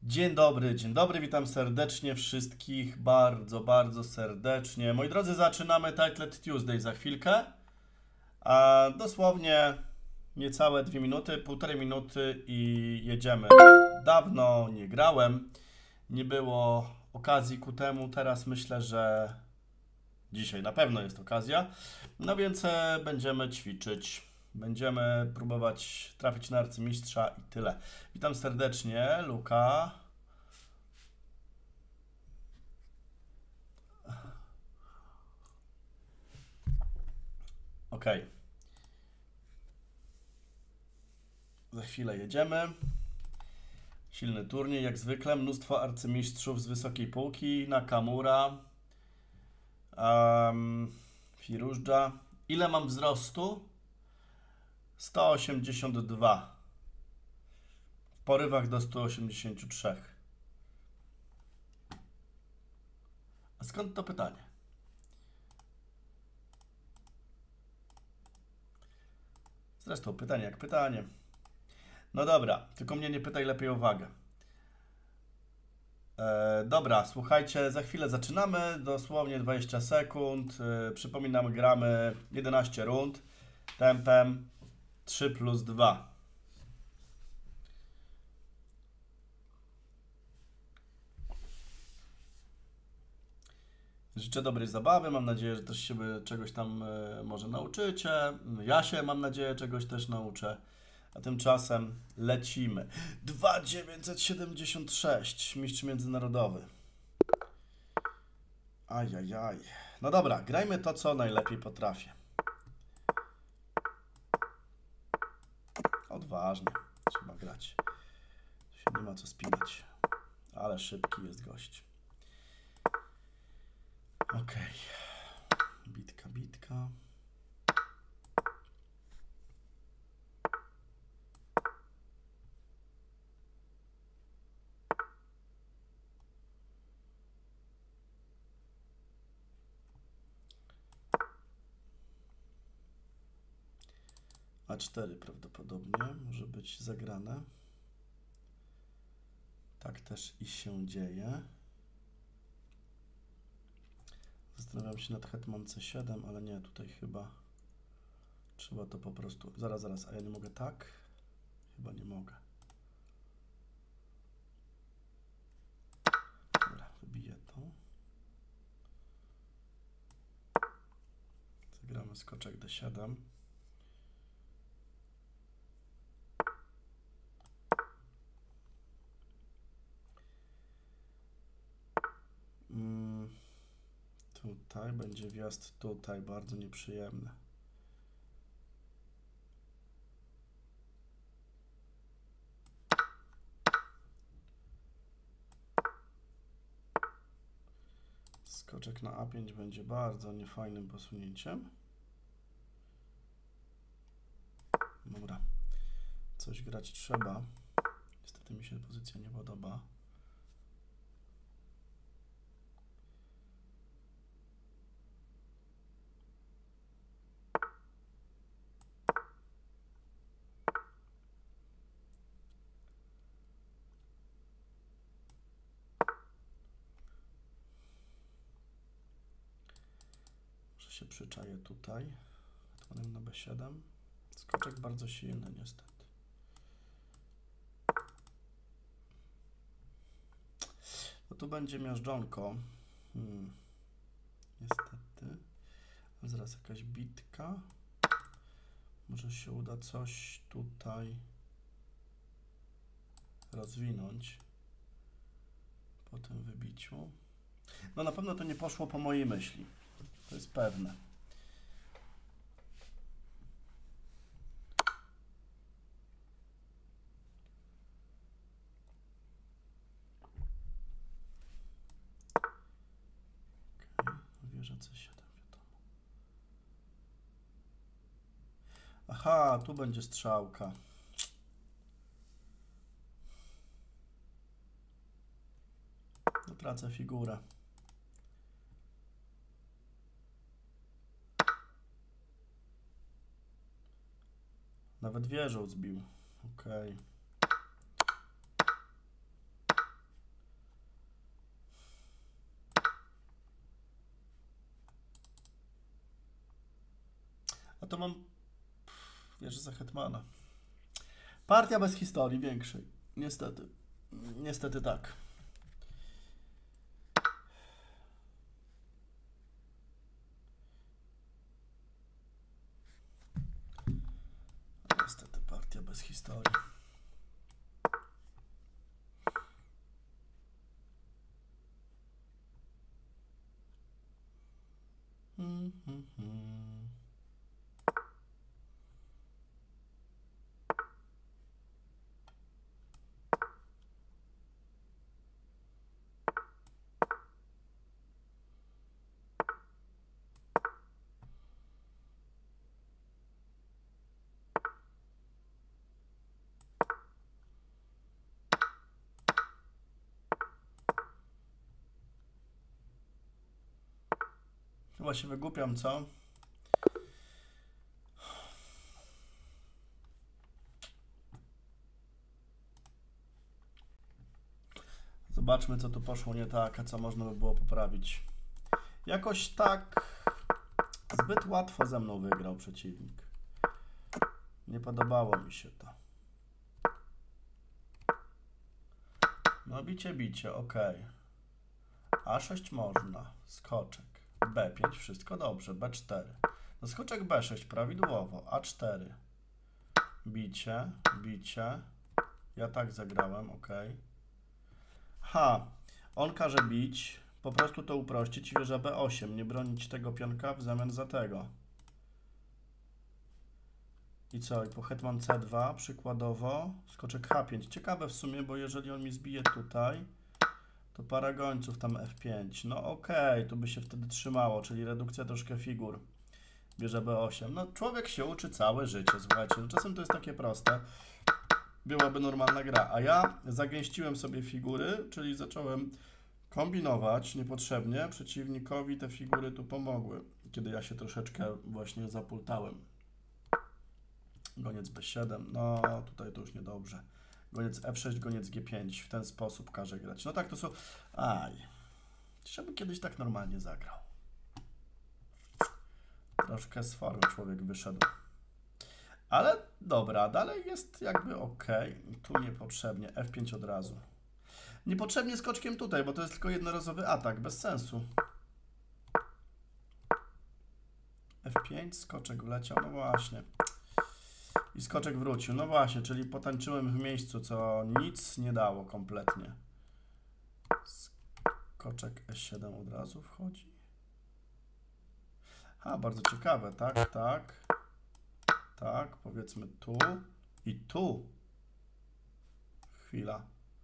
Dzień dobry, witam serdecznie wszystkich, bardzo serdecznie. Moi drodzy, zaczynamy Titled Tuesday za chwilkę, a dosłownie niecałe 2 minuty, 1,5 minuty i jedziemy. Dawno nie grałem, nie było okazji ku temu, teraz myślę, że dzisiaj na pewno jest okazja, no więc będziemy ćwiczyć. Będziemy próbować trafić na arcymistrza i tyle. Witam serdecznie, Luka. Ok. Za chwilę jedziemy. Silny turniej, jak zwykle. Mnóstwo arcymistrzów z wysokiej półki. Nakamura. Firużdża. Ile mam wzrostu? 182. W porywach do 183. A skąd to pytanie? Zresztą pytanie jak pytanie. No dobra, tylko mnie nie pytaj, lepiej o wagę. Dobra, słuchajcie, za chwilę zaczynamy, dosłownie 20 sekund. Przypominam, gramy 11 rund, tempem 3+2. Życzę dobrej zabawy, mam nadzieję, że też się czegoś tam może nauczycie. Ja się, mam nadzieję, czegoś też nauczę. A tymczasem lecimy. 2,976, mistrz międzynarodowy. Ajajaj. No dobra, grajmy to, co najlepiej potrafię. Odważnie, trzeba grać. Tu się nie ma co spinać. Ale szybki jest gość. Okej. Bitka. A4 prawdopodobnie może być zagrane. Tak też i się dzieje. Zastanawiam się nad hetman C7, ale nie, tutaj chyba trzeba to po prostu... Zaraz, a ja nie mogę tak? Chyba nie mogę. Dobra, wybiję to. Zagramy skoczek D7. Tutaj będzie wjazd tutaj, bardzo nieprzyjemny. Skoczek na A5 będzie bardzo niefajnym posunięciem. Dobra, coś grać trzeba. Niestety mi się pozycja nie podoba. Może się przyczaję tutaj. Hetmanem na B7. Skoczek bardzo silny niestety. No tu będzie miażdżonko. Niestety. Zaraz jakaś bitka. Może się uda coś tutaj rozwinąć po tym wybiciu. No na pewno to nie poszło po mojej myśli. To jest pewne. Wieża C7, wiadomo. Aha, tu będzie strzałka. No, tracę figurę. Nawet wieżą zbił. Ok. to mam wieżę za hetmana. Partia bez historii większej. Niestety. Niestety tak. Niestety partia bez historii. Chyba się wygłupiam, co? Zobaczmy, co tu poszło nie tak, a co można by było poprawić. Jakoś tak zbyt łatwo ze mną wygrał przeciwnik. Nie podobało mi się to. No bicie, ok. A6 można, skoczek. B5, wszystko dobrze, B4. No skoczek B6, prawidłowo, A4. Bicie. Ja tak zagrałem, ok. On każe bić, po prostu to uprościć, wieża B8, nie bronić tego pionka w zamian za tego. I co? I po hetman C2 przykładowo skoczek H5. Ciekawe w sumie, bo jeżeli on mi zbije tutaj, to para gońców tam F5. No okej, tu by się wtedy trzymało, czyli redukcja troszkę figur. Bierze B8. No człowiek się uczy całe życie, słuchajcie. No, czasem to jest takie proste. Byłaby normalna gra. A ja zagęściłem sobie figury, czyli zacząłem kombinować niepotrzebnie. Przeciwnikowi te figury tu pomogły, kiedy ja się troszeczkę właśnie zapultałem. Goniec B7, no tutaj to już niedobrze. Goniec F6, goniec G5, w ten sposób każe grać. No tak to są... Żeby kiedyś tak normalnie zagrał. Troszkę z formy człowiek wyszedł. Ale dobra, dalej jest jakby ok. Tu niepotrzebnie, F5 od razu. Niepotrzebnie skoczkiem tutaj, bo to jest tylko jednorazowy atak, bez sensu. F5, skoczek wleciał, no właśnie. I skoczek wrócił. No właśnie, czyli potańczyłem w miejscu, co nic nie dało kompletnie. Skoczek E7 od razu wchodzi. Bardzo ciekawe. Tak, powiedzmy tu i tu. Chwila.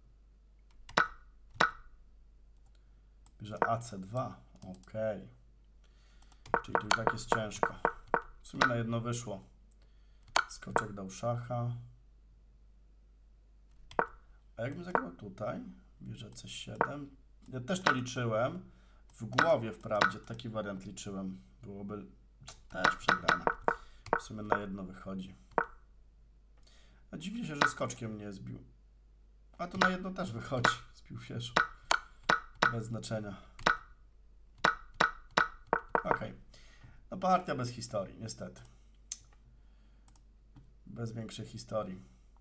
Bierze AC2. Ok. Czyli tu i tak jest ciężko. W sumie na jedno wyszło. Skoczek dał szacha. A jakbym zagrał tutaj? Bierze C7. Ja też to liczyłem. W głowie wprawdzie taki wariant liczyłem. Byłoby też przegrana. W sumie na jedno wychodzi. A dziwię się, że skoczkiem nie zbił. A tu na jedno też wychodzi. Zbił wieżą. Bez znaczenia. Ok. No partia bez historii, niestety. Bez większej historii.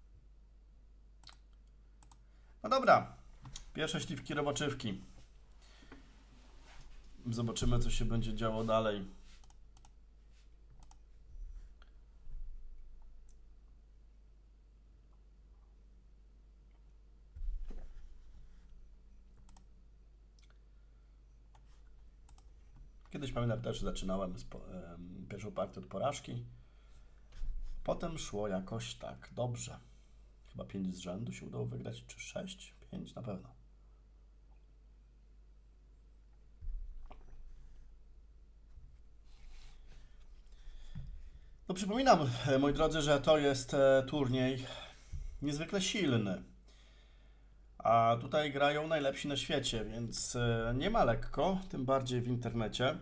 No dobra. Pierwsze śliwki robaczywki. Zobaczymy, co się będzie działo dalej. Kiedyś pamiętam też, zaczynałem pierwszą partię od porażki. Potem szło jakoś tak dobrze. Chyba 5 z rzędu się udało wygrać, czy 6? 5 na pewno. No przypominam, moi drodzy, że to jest turniej niezwykle silny. A tutaj grają najlepsi na świecie, więc nie ma lekko, tym bardziej w internecie.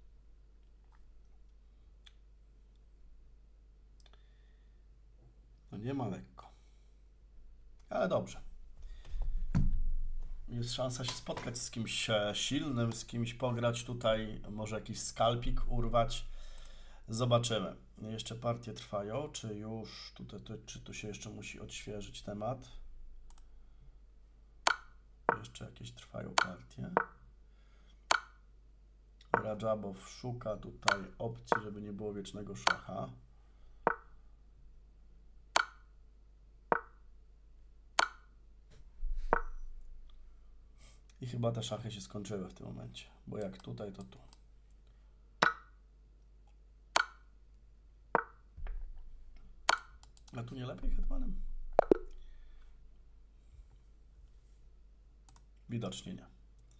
No nie ma lekko. Ale dobrze. Jest szansa się spotkać z kimś silnym, z kimś pograć tutaj, może jakiś skalpik urwać. Zobaczymy. Jeszcze partie trwają, czy już tutaj, czy tu się jeszcze musi odświeżyć temat? Jeszcze jakieś trwają partie. Radżabow szuka tutaj opcji, żeby nie było wiecznego szacha. I chyba te szachy się skończyły w tym momencie, bo jak tutaj, to tu. A tu nie lepiej hetmanem? Widocznie nie.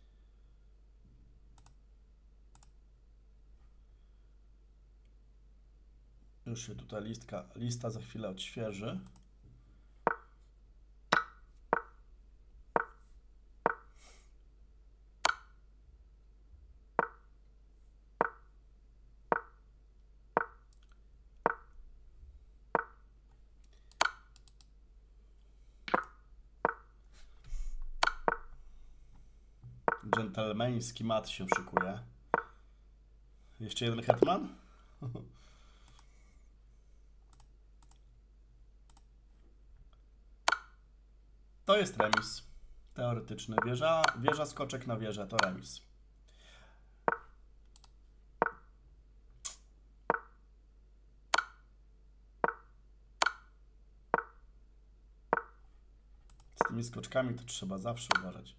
Już się tutaj lista za chwilę odświeży. Dżentelmeński mat się szykuje. Jeszcze jeden hetman? To jest remis. Teoretyczny. Wieża, skoczek na wieżę to remis. Z tymi skoczkami to trzeba zawsze uważać.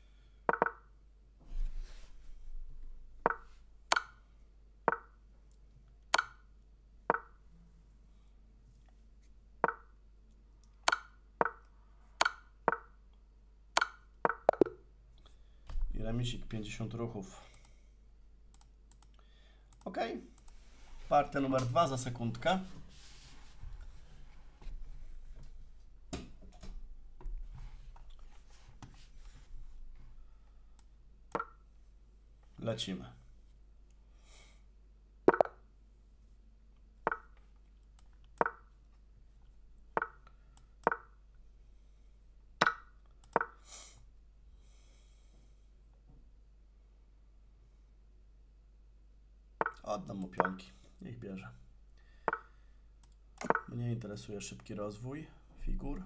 I remisik 50 ruchów. Ok. Partia numer 2 za sekundkę. Lecimy. Oddam mu pionki. Niech bierze. Mnie interesuje szybki rozwój figur.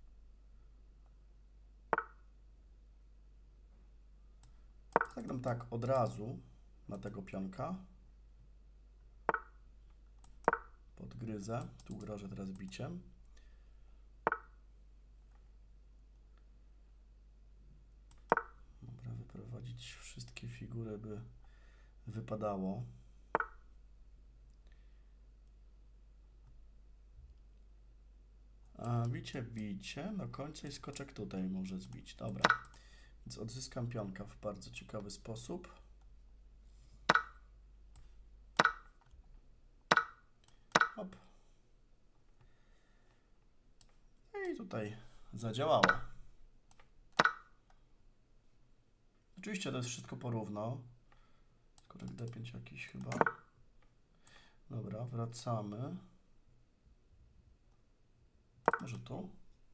Zagram tak od razu na tego pionka. Podgryzę. Tu grożę teraz biciem. Dobra, wyprowadzić wszystkie figury, by wypadało. A bicie, do końca i skoczek tutaj może zbić. Dobra, więc odzyskam pionka w bardzo ciekawy sposób. Hop. I tutaj zadziałało. Oczywiście to jest wszystko porówno. Skoczek D5 jakiś chyba. Dobra, wracamy. Może tu?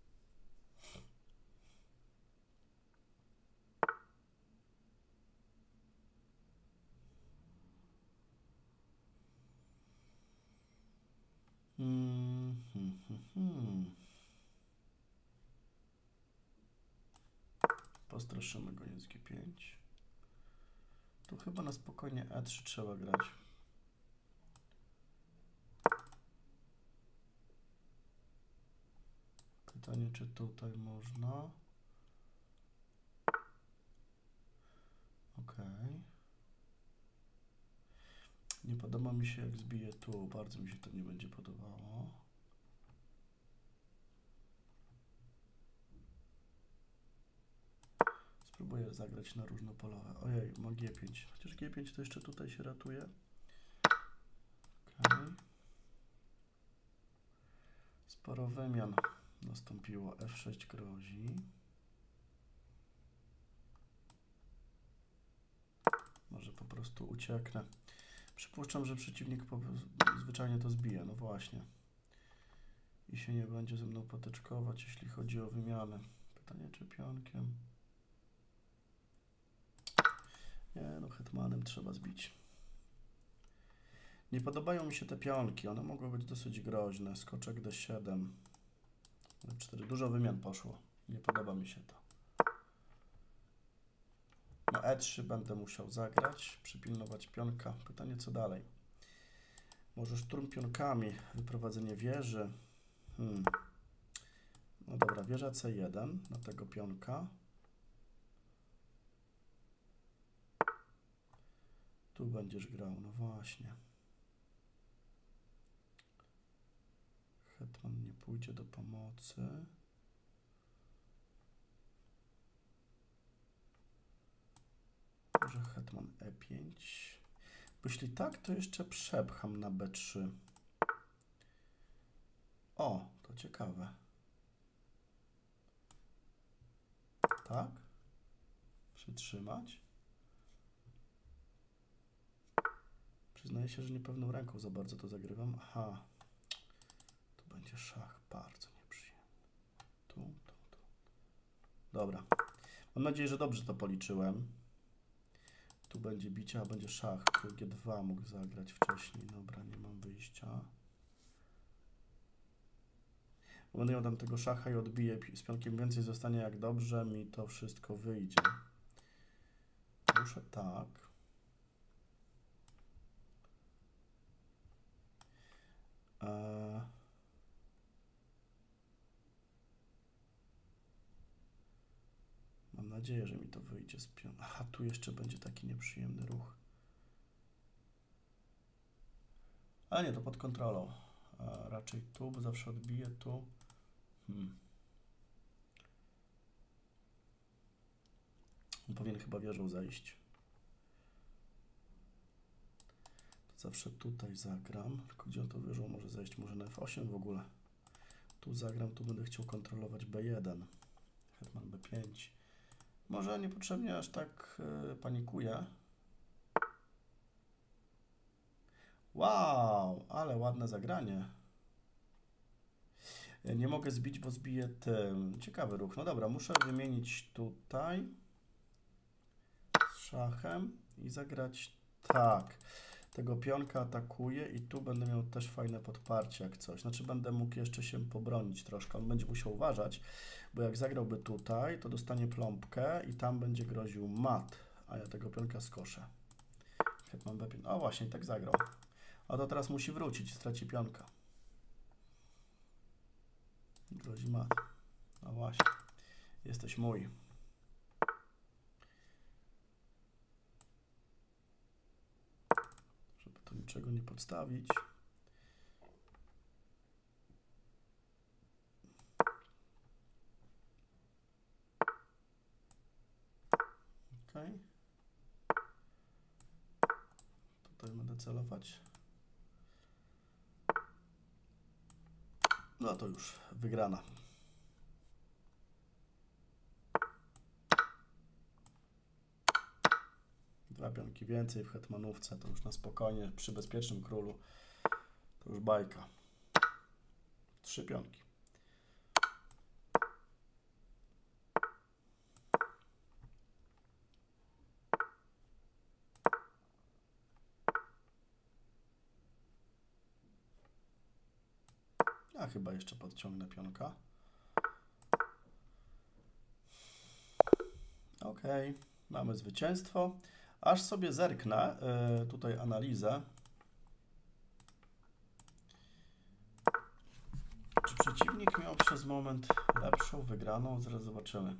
Postraszymy go, jest G5. Tu chyba na spokojnie E3 trzeba grać. Pytanie, czy tutaj można? Ok. Nie podoba mi się, jak zbiję tu. Bardzo mi się to nie będzie podobało. Spróbuję zagrać na różnopolowe. Ojej, ma G5. Chociaż G5 to jeszcze tutaj się ratuje. Okay. Sporo wymian nastąpiło. F6 grozi. Może po prostu ucieknę. Przypuszczam, że przeciwnik zwyczajnie to zbije. No właśnie. I się nie będzie ze mną potyczkować, jeśli chodzi o wymianę. Pytanie, czy pionkiem? Nie, no hetmanem trzeba zbić. Nie podobają mi się te pionki, one mogły być dosyć groźne. Skoczek D7. D4. Dużo wymian poszło. Nie podoba mi się to. Na E3 będę musiał zagrać, przypilnować pionka. Pytanie, co dalej? Może szturm pionkami, wyprowadzenie wieży. No dobra, wieża C1 na tego pionka. Tu będziesz grał, no właśnie. Hetman nie pójdzie do pomocy. Może hetman E5. Bo jeśli tak, to jeszcze przepcham na B3. O, to ciekawe. Tak? Przytrzymać. Przyznaję się, że niepewną ręką za bardzo to zagrywam. Aha. Tu będzie szach. Bardzo nieprzyjemny. Tu. Dobra. Mam nadzieję, że dobrze to policzyłem. Tu będzie bicie, a będzie szach. Tu G2 mógł zagrać wcześniej. Dobra, nie mam wyjścia. Będę miał tam tego szacha i odbiję z pionkiem więcej, zostanie jak dobrze mi to wszystko wyjdzie. Muszę tak. Mam nadzieję, że mi to wyjdzie z pion. Aha, tu jeszcze będzie taki nieprzyjemny ruch. Ale nie, to pod kontrolą. Raczej tu, bo zawsze odbiję tu. On powinien chyba wieżą zejść. To zawsze tutaj zagram. Tylko gdzie on to wieżą może zejść? Może na F8 w ogóle. Tu zagram, tu będę chciał kontrolować B1. Hetman B5. Może niepotrzebnie aż tak panikuję. Wow, ale ładne zagranie. Nie mogę zbić, bo zbiję tym. Ciekawy ruch. No dobra, muszę wymienić tutaj z szachem i zagrać tak. Tego pionka atakuję i tu będę miał też fajne podparcie jak coś. Znaczy będę mógł jeszcze się pobronić troszkę. On będzie musiał uważać, bo jak zagrałby tutaj, to dostanie plombkę i tam będzie groził mat, a ja tego pionka skoszę. Hetman B5. O właśnie, tak zagrał. A to teraz musi wrócić, straci pionka. Grozi mat. No właśnie. Jesteś mój. Żeby tu niczego nie podstawić. Ok. Tutaj będę celować. No to już wygrana. Dwa pionki więcej w hetmanówce, to już na spokojnie, przy bezpiecznym królu, to już bajka. 3 pionki. Ja chyba jeszcze podciągnę pionka. Ok, mamy zwycięstwo. Aż sobie zerknę tutaj analizę. Czy przeciwnik miał przez moment lepszą, wygraną? Zaraz zobaczymy.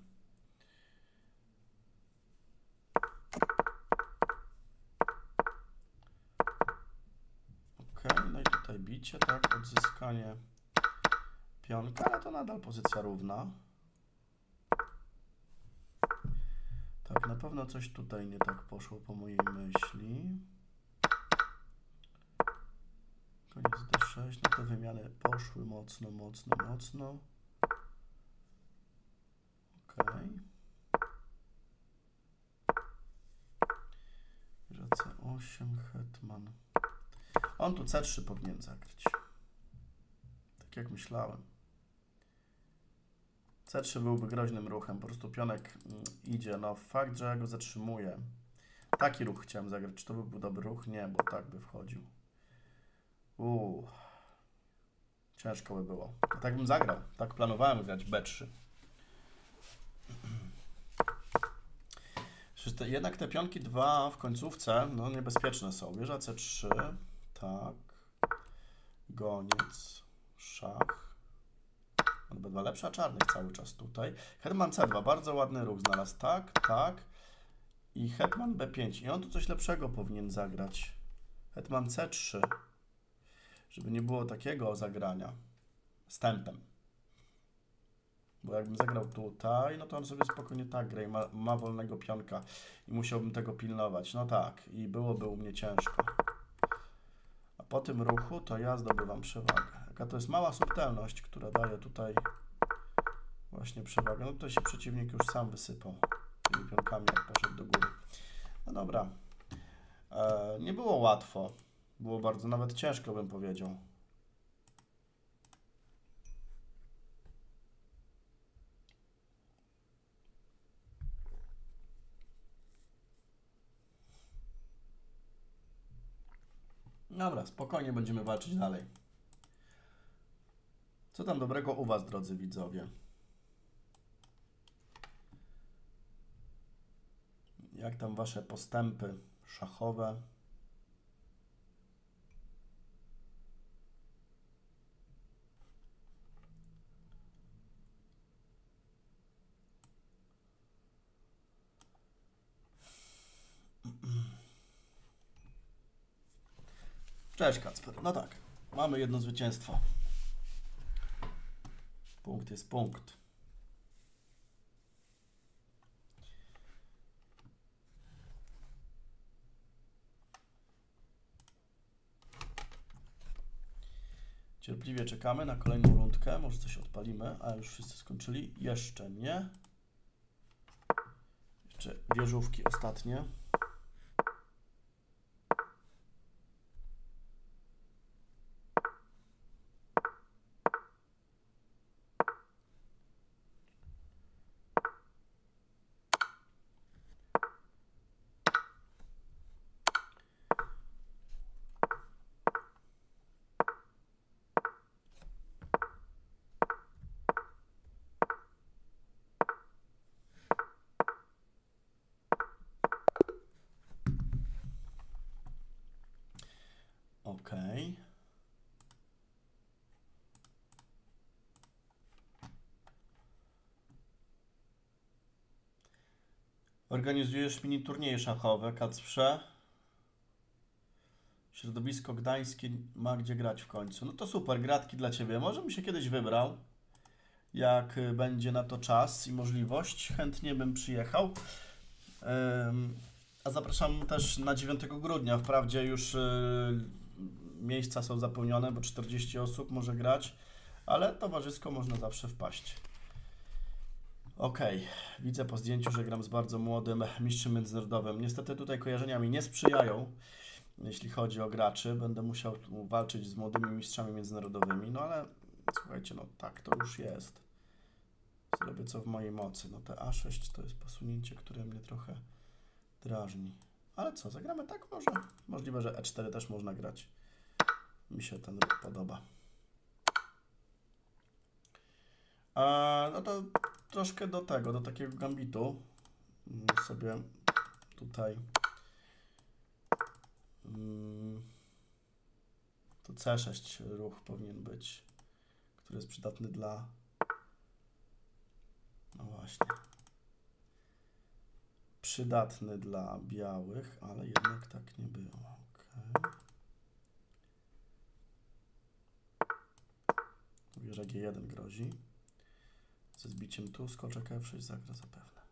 Ok, no i tutaj bicie, tak, odzyskanie pionka, ale to nadal pozycja równa. Tak, na pewno coś tutaj nie tak poszło po mojej myśli. Koniec D6, no te wymiany poszły mocno. Ok. Wieża C8, hetman. On tu C3 powinien zagrać. Tak jak myślałem. C3 byłby groźnym ruchem, po prostu pionek idzie. No fakt, że ja go zatrzymuję. Taki ruch chciałem zagrać. Czy to by był dobry ruch? Nie, bo tak by wchodził. Ciężko by było. A tak bym zagrał. Tak planowałem grać B3. Jednak te pionki 2 w końcówce, no niebezpieczne są. Wieża C3, tak. Goniec, szach. B2 lepsza, a czarnych cały czas tutaj. Hetman C2, bardzo ładny ruch znalazł. Tak, tak. I hetman B5. I on tu coś lepszego powinien zagrać. Hetman C3. Żeby nie było takiego zagrania. Z tempem. Bo jakbym zagrał tutaj, no to on sobie spokojnie tak gra i ma wolnego pionka. I musiałbym tego pilnować. No tak. I byłoby u mnie ciężko. A po tym ruchu to ja zdobywam przewagę. Jaka to jest mała subtelność, która daje tutaj właśnie przewagę. No to się przeciwnik już sam wysypał tymi pionkami, jak poszedł do góry. No dobra. Nie było łatwo. Było bardzo nawet ciężko, bym powiedział. Dobra, spokojnie będziemy walczyć dalej. Co tam dobrego u Was, drodzy widzowie? Jak tam Wasze postępy szachowe? Cześć Kacper. No tak, mamy jedno zwycięstwo. Punkt jest punkt. Cierpliwie czekamy na kolejną rundkę. Może coś odpalimy, a już wszyscy skończyli. Jeszcze nie. Jeszcze wieżówki ostatnie. OK. Organizujesz mini turnieje szachowe, Kacprze. Środowisko gdańskie ma gdzie grać w końcu. No to super, gratki dla Ciebie. Może bym się kiedyś wybrał, jak będzie na to czas i możliwość. Chętnie bym przyjechał. A zapraszam też na 9 grudnia. Wprawdzie już miejsca są zapełnione, bo 40 osób może grać, ale towarzysko można zawsze wpaść. Ok, widzę po zdjęciu, że gram z bardzo młodym mistrzem międzynarodowym. Niestety tutaj kojarzenia mi nie sprzyjają, jeśli chodzi o graczy. Będę musiał walczyć z młodymi mistrzami międzynarodowymi, no ale słuchajcie, no tak to już jest. Zrobię co w mojej mocy. No te A6 to jest posunięcie, które mnie trochę drażni. Ale co, zagramy tak może? Możliwe, że E4 też można grać. Mi się ten ruch podoba. No to troszkę do tego, do takiego gambitu sobie tutaj to C6 ruch powinien być, który jest przydatny dla, no właśnie, przydatny dla białych, ale jednak tak nie było. Okay. Wieża G1 grozi. Ze zbiciem tu skoczek F6 zagra zapewne.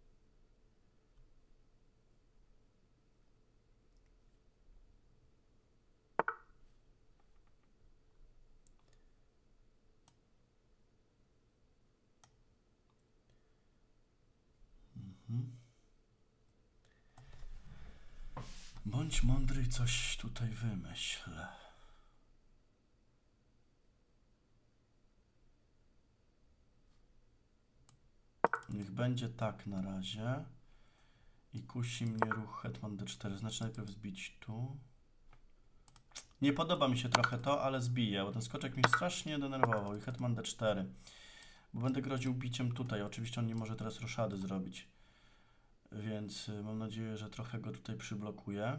Bądź mądry i coś tutaj wymyśl. Niech będzie tak na razie. I kusi mnie ruch hetman D4. Znaczy najpierw zbić tu. Nie podoba mi się trochę to, ale zbiję, bo ten skoczek mnie strasznie denerwował i hetman d4. Bo będę groził biciem tutaj. Oczywiście on nie może teraz roszady zrobić. Więc mam nadzieję, że trochę go tutaj przyblokuję.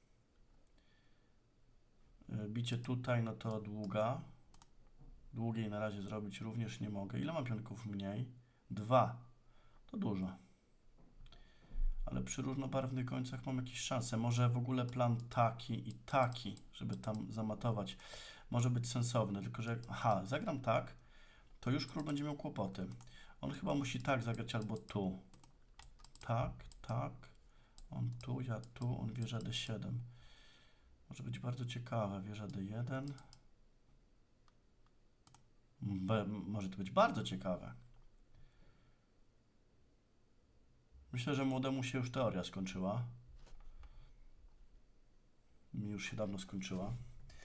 Bicie tutaj, no to długa. Długiej na razie zrobić również nie mogę. Ile mam pionków mniej? 2. To dużo. Ale przy różnobarwnych końcach mam jakieś szanse. Może w ogóle plan taki i taki, żeby tam zamatować. Może być sensowny, tylko że jak... Aha, zagram tak, to już król będzie miał kłopoty. On chyba musi tak zagrać albo tu. Tak, tak. On tu, ja tu, on wieża d7. Może być bardzo ciekawe. Wieża d1. Może to być bardzo ciekawe. Myślę, że młodemu się już teoria skończyła. Mi już się dawno skończyła.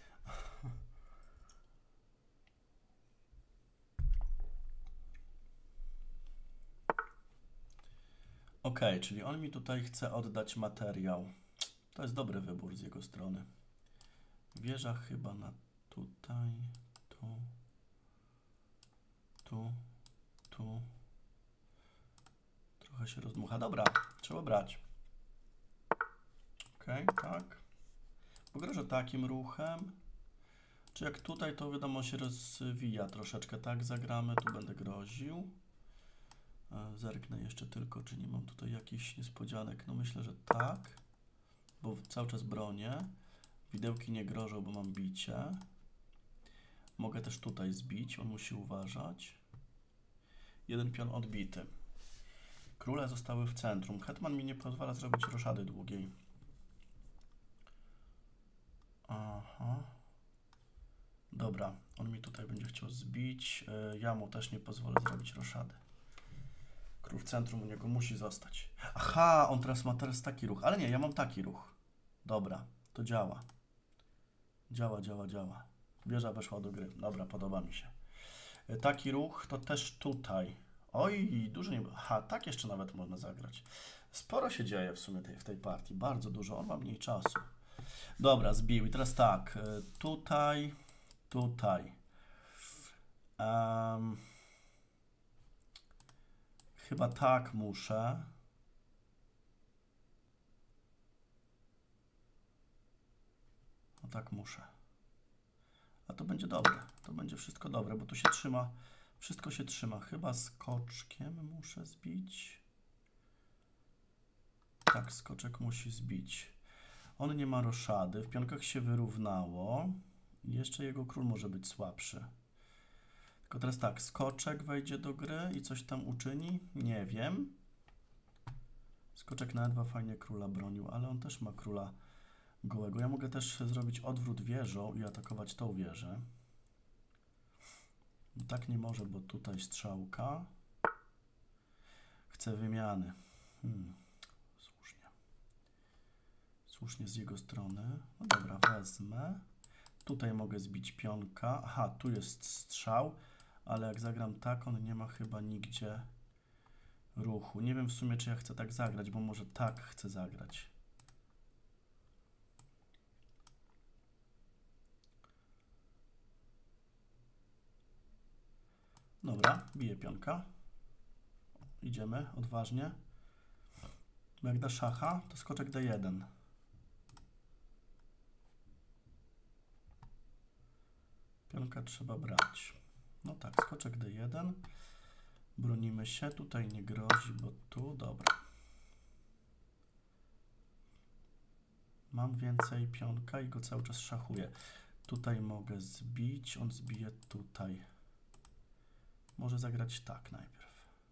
Ok, czyli on mi tutaj chce oddać materiał. To jest dobry wybór z jego strony. Wieża chyba na tutaj, tu, tu, tu. Trochę się rozdmucha. Dobra, trzeba brać. Ok, tak. Pogrożę takim ruchem. Czy jak tutaj, to wiadomo, się rozwija troszeczkę. Tak, zagramy, tu będę groził. Zerknę jeszcze tylko, czy nie mam tutaj jakichś niespodzianek. No myślę, że tak, bo cały czas bronię. Widełki nie grożą, bo mam bicie. Mogę też tutaj zbić, on musi uważać. Jeden pion odbity. Króle zostały w centrum. Hetman mi nie pozwala zrobić roszady długiej. Aha. Dobra, on mi tutaj będzie chciał zbić. Ja mu też nie pozwolę zrobić roszady. Król w centrum u niego musi zostać. Aha, on teraz ma taki ruch. Ale nie, ja mam taki ruch. Dobra, to działa. Działa. Wieża weszła do gry. Dobra, podoba mi się. Taki ruch to też tutaj. Oj, dużo nie... Aha, tak jeszcze nawet można zagrać. Sporo się dzieje w sumie w tej partii. Bardzo dużo. On ma mniej czasu. Dobra, zbił. I teraz tak. Tutaj. Chyba tak muszę. No tak muszę. A to będzie dobre. To będzie wszystko dobre, bo tu się trzyma. Wszystko się trzyma. Chyba skoczkiem muszę zbić. Tak, skoczek musi zbić. On nie ma roszady. W pionkach się wyrównało. I jeszcze jego król może być słabszy. Tylko teraz tak, skoczek wejdzie do gry i coś tam uczyni? Nie wiem. Skoczek na E2 fajnie króla bronił, ale on też ma króla gołego. Ja mogę też zrobić odwrót wieżą i atakować tą wieżę. No tak nie może, bo tutaj strzałka. Chcę wymiany. Słusznie. Słusznie z jego strony. No dobra, wezmę. Tutaj mogę zbić pionka. Aha, tu jest strzał, ale jak zagram tak, on nie ma chyba nigdzie ruchu. Nie wiem w sumie, czy ja chcę tak zagrać, bo może tak chcę zagrać. Dobra, biję pionka. Idziemy odważnie. Jak da szacha, to skoczek D1. Pionka trzeba brać. No tak, skoczek D1. Bronimy się. Tutaj nie grozi, bo tu, dobra. Mam więcej pionka i go cały czas szachuję. Tutaj mogę zbić, on zbije tutaj. Może zagrać tak najpierw.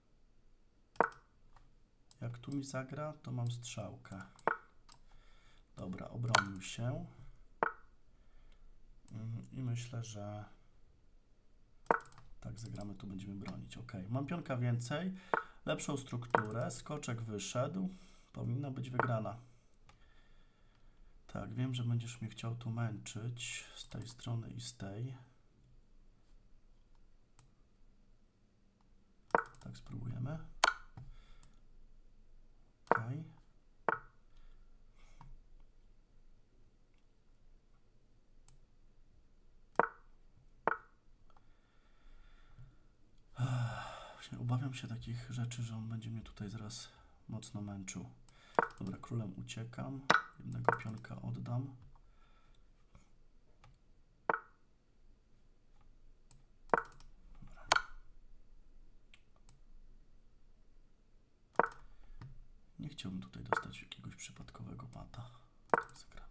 Jak tu mi zagra, to mam strzałkę. Dobra, obronił się. I myślę, że tak zagramy, tu będziemy bronić. Ok, mam pionka więcej, lepszą strukturę, skoczek wyszedł, powinna być wygrana. Tak, wiem, że będziesz mnie chciał tu męczyć z tej strony i z tej. Tak, spróbujemy. Ok. Właśnie obawiam się takich rzeczy, że on będzie mnie tutaj zaraz mocno męczył. Dobra, królem uciekam. Jednego pionka oddam. Dobra. Nie chciałbym tutaj dostać jakiegoś przypadkowego mata. Tak zagramy.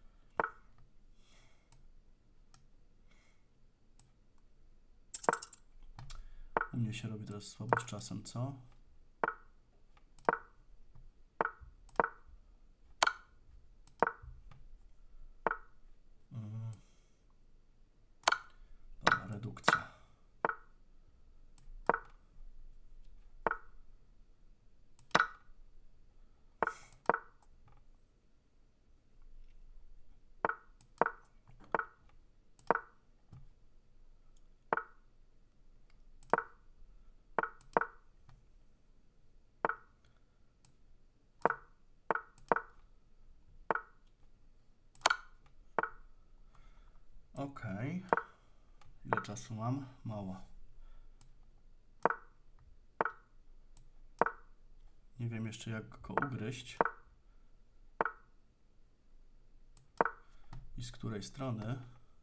U mnie się robi teraz słabo z czasem, co? Dobra, redukcja. Okej. Ile czasu mam? Mało. Nie wiem jeszcze jak go ugryźć. I z której strony.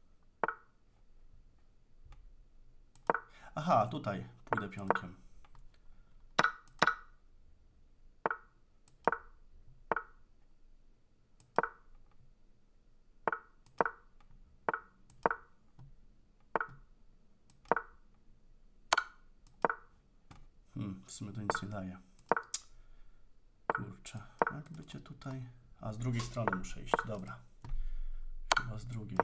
Aha, tutaj pójdę pionkiem. W sumie to nic nie daje. Kurczę, jak bycie tutaj... A, z drugiej strony muszę iść, dobra. Chyba z drugiej.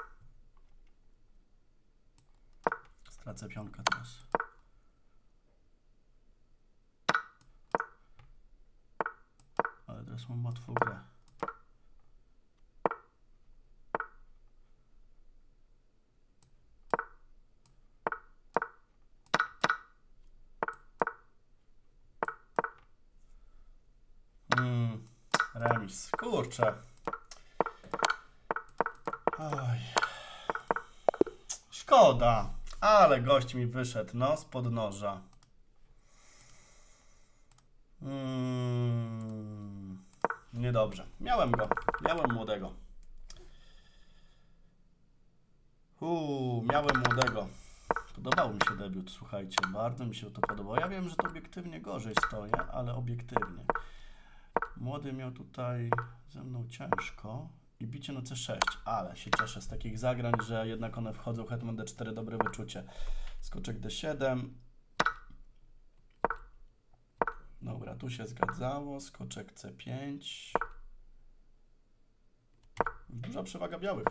Stracę pionka teraz. Ale teraz mam łatwą grę. Remis. Kurczę. Oj. Szkoda. Ale gość mi wyszedł, no, z podnoża. Niedobrze. Miałem go. Miałem młodego. Miałem młodego. Podobał mi się debiut, słuchajcie. Bardzo mi się to podobało. Ja wiem, że to obiektywnie gorzej stoję, ale obiektywnie. Młody miał tutaj ze mną ciężko i bicie na C6, ale się cieszę z takich zagrań, że jednak one wchodzą. Hetman D4, dobre wyczucie. Skoczek D7. Dobra, tu się zgadzało. Skoczek C5. Duża przewaga białych.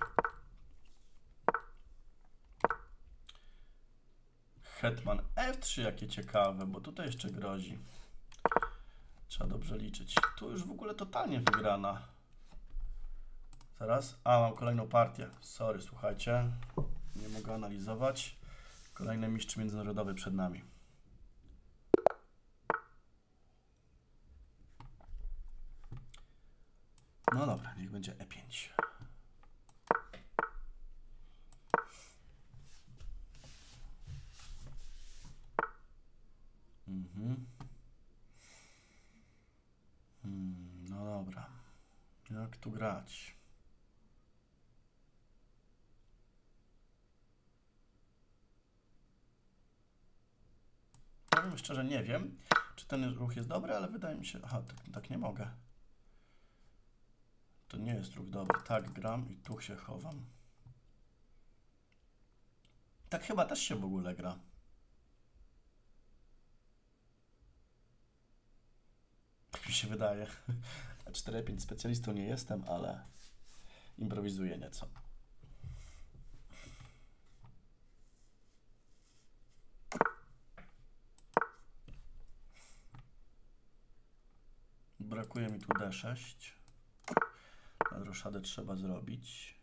Hetman F3, jakie ciekawe, bo tutaj jeszcze grozi. Trzeba dobrze liczyć. Tu już w ogóle totalnie wygrana. Zaraz. A, mam kolejną partię. Sorry, słuchajcie. Nie mogę analizować. Kolejny mistrz międzynarodowy przed nami. No dobra, niech będzie E5. No dobra. Jak tu grać? Powiem szczerze, nie wiem, czy ten ruch jest dobry, ale wydaje mi się... Aha, tak nie mogę. To nie jest ruch dobry. Tak gram i tu się chowam. Tak chyba też się w ogóle gra. Tak mi się wydaje. 4-5 specjalistą nie jestem, ale improwizuję nieco. Brakuje mi tu D6. Roszadę trzeba zrobić.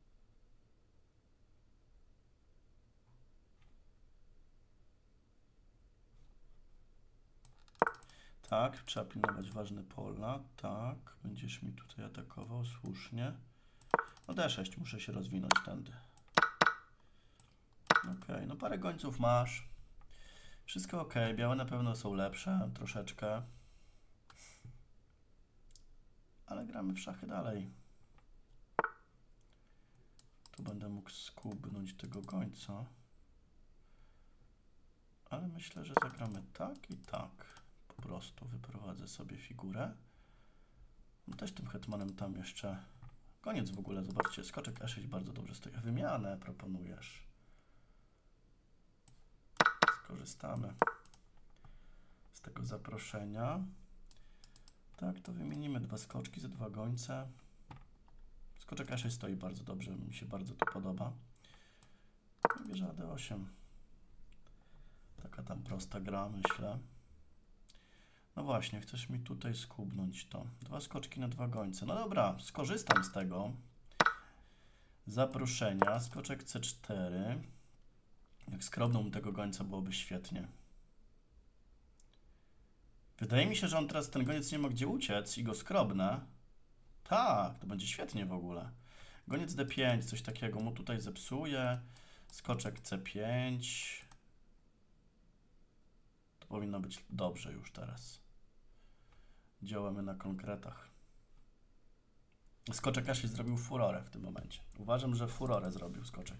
Tak, trzeba pilnować ważne pola. Tak, będziesz mi tutaj atakował, słusznie. No D6, muszę się rozwinąć tędy. Ok, no parę gońców masz. Wszystko ok, białe na pewno są lepsze, troszeczkę. Ale gramy w szachy dalej. Tu będę mógł skubnąć tego gońca. Ale myślę, że zagramy tak i tak. Po prostu wyprowadzę sobie figurę. No też tym hetmanem tam jeszcze. Koniec w ogóle, zobaczcie, skoczek E6 bardzo dobrze stoi. Wymianę proponujesz. Skorzystamy z tego zaproszenia. Tak, to wymienimy 2 skoczki za 2 gońce. Skoczek E6 stoi bardzo dobrze, mi się bardzo to podoba. I bierze AD8. Taka tam prosta gra, myślę. No właśnie, chcesz mi tutaj skubnąć to. 2 skoczki na 2 gońce. No dobra, skorzystam z tego zaproszenia. Skoczek C4. Jak skrobną tego gońca, byłoby świetnie. Wydaje mi się, że on teraz ten goniec nie ma gdzie uciec i go skrobnę. Tak, to będzie świetnie w ogóle. Goniec D5, coś takiego mu tutaj zepsuje. Skoczek C5. To powinno być dobrze już teraz. Działamy na konkretach. Skoczek E6 zrobił furorę w tym momencie. Uważam, że furorę zrobił skoczek.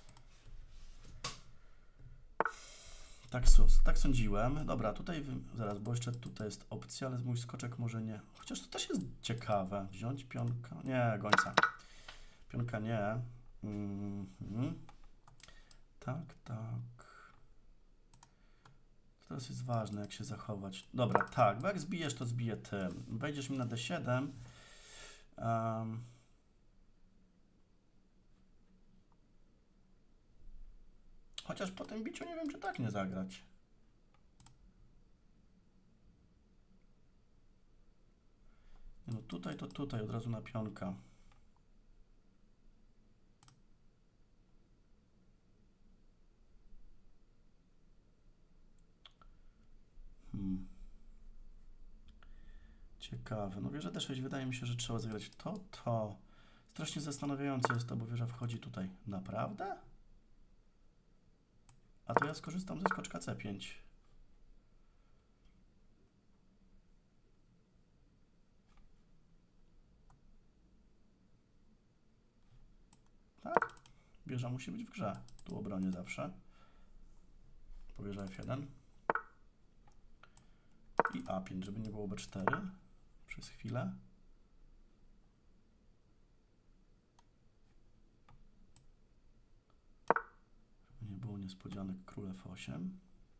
Tak sądziłem. Dobra, tutaj zaraz, bo jeszcze tutaj jest opcja, ale mój skoczek może nie. Chociaż to też jest ciekawe. Wziąć pionka. Nie, gońca. Pionka nie. Tak, tak. Teraz jest ważne, jak się zachować. Dobra, tak, bo jak zbijesz, to zbiję tym. Wejdziesz mi na D7. Chociaż po tym biciu nie wiem, czy tak nie zagrać. No tutaj to tutaj, od razu na pionka. Ciekawe. No wieża D6 wydaje mi się, że trzeba zagrać to. Strasznie zastanawiające jest to, bo wieża wchodzi tutaj. Naprawdę? A to ja skorzystam ze skoczka C5. Tak? Wieża musi być w grze. Tu obronię zawsze. Po wieża F1. I A5, żeby nie było B4 przez chwilę. Żeby nie było niespodzianek, król F8.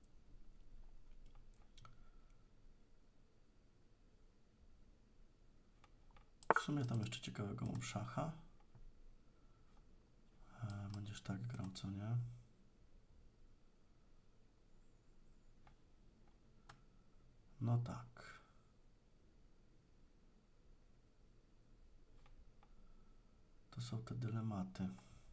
W sumie tam jeszcze ciekawego mam szacha. Będziesz tak grał, co nie? No tak. To są te dylematy.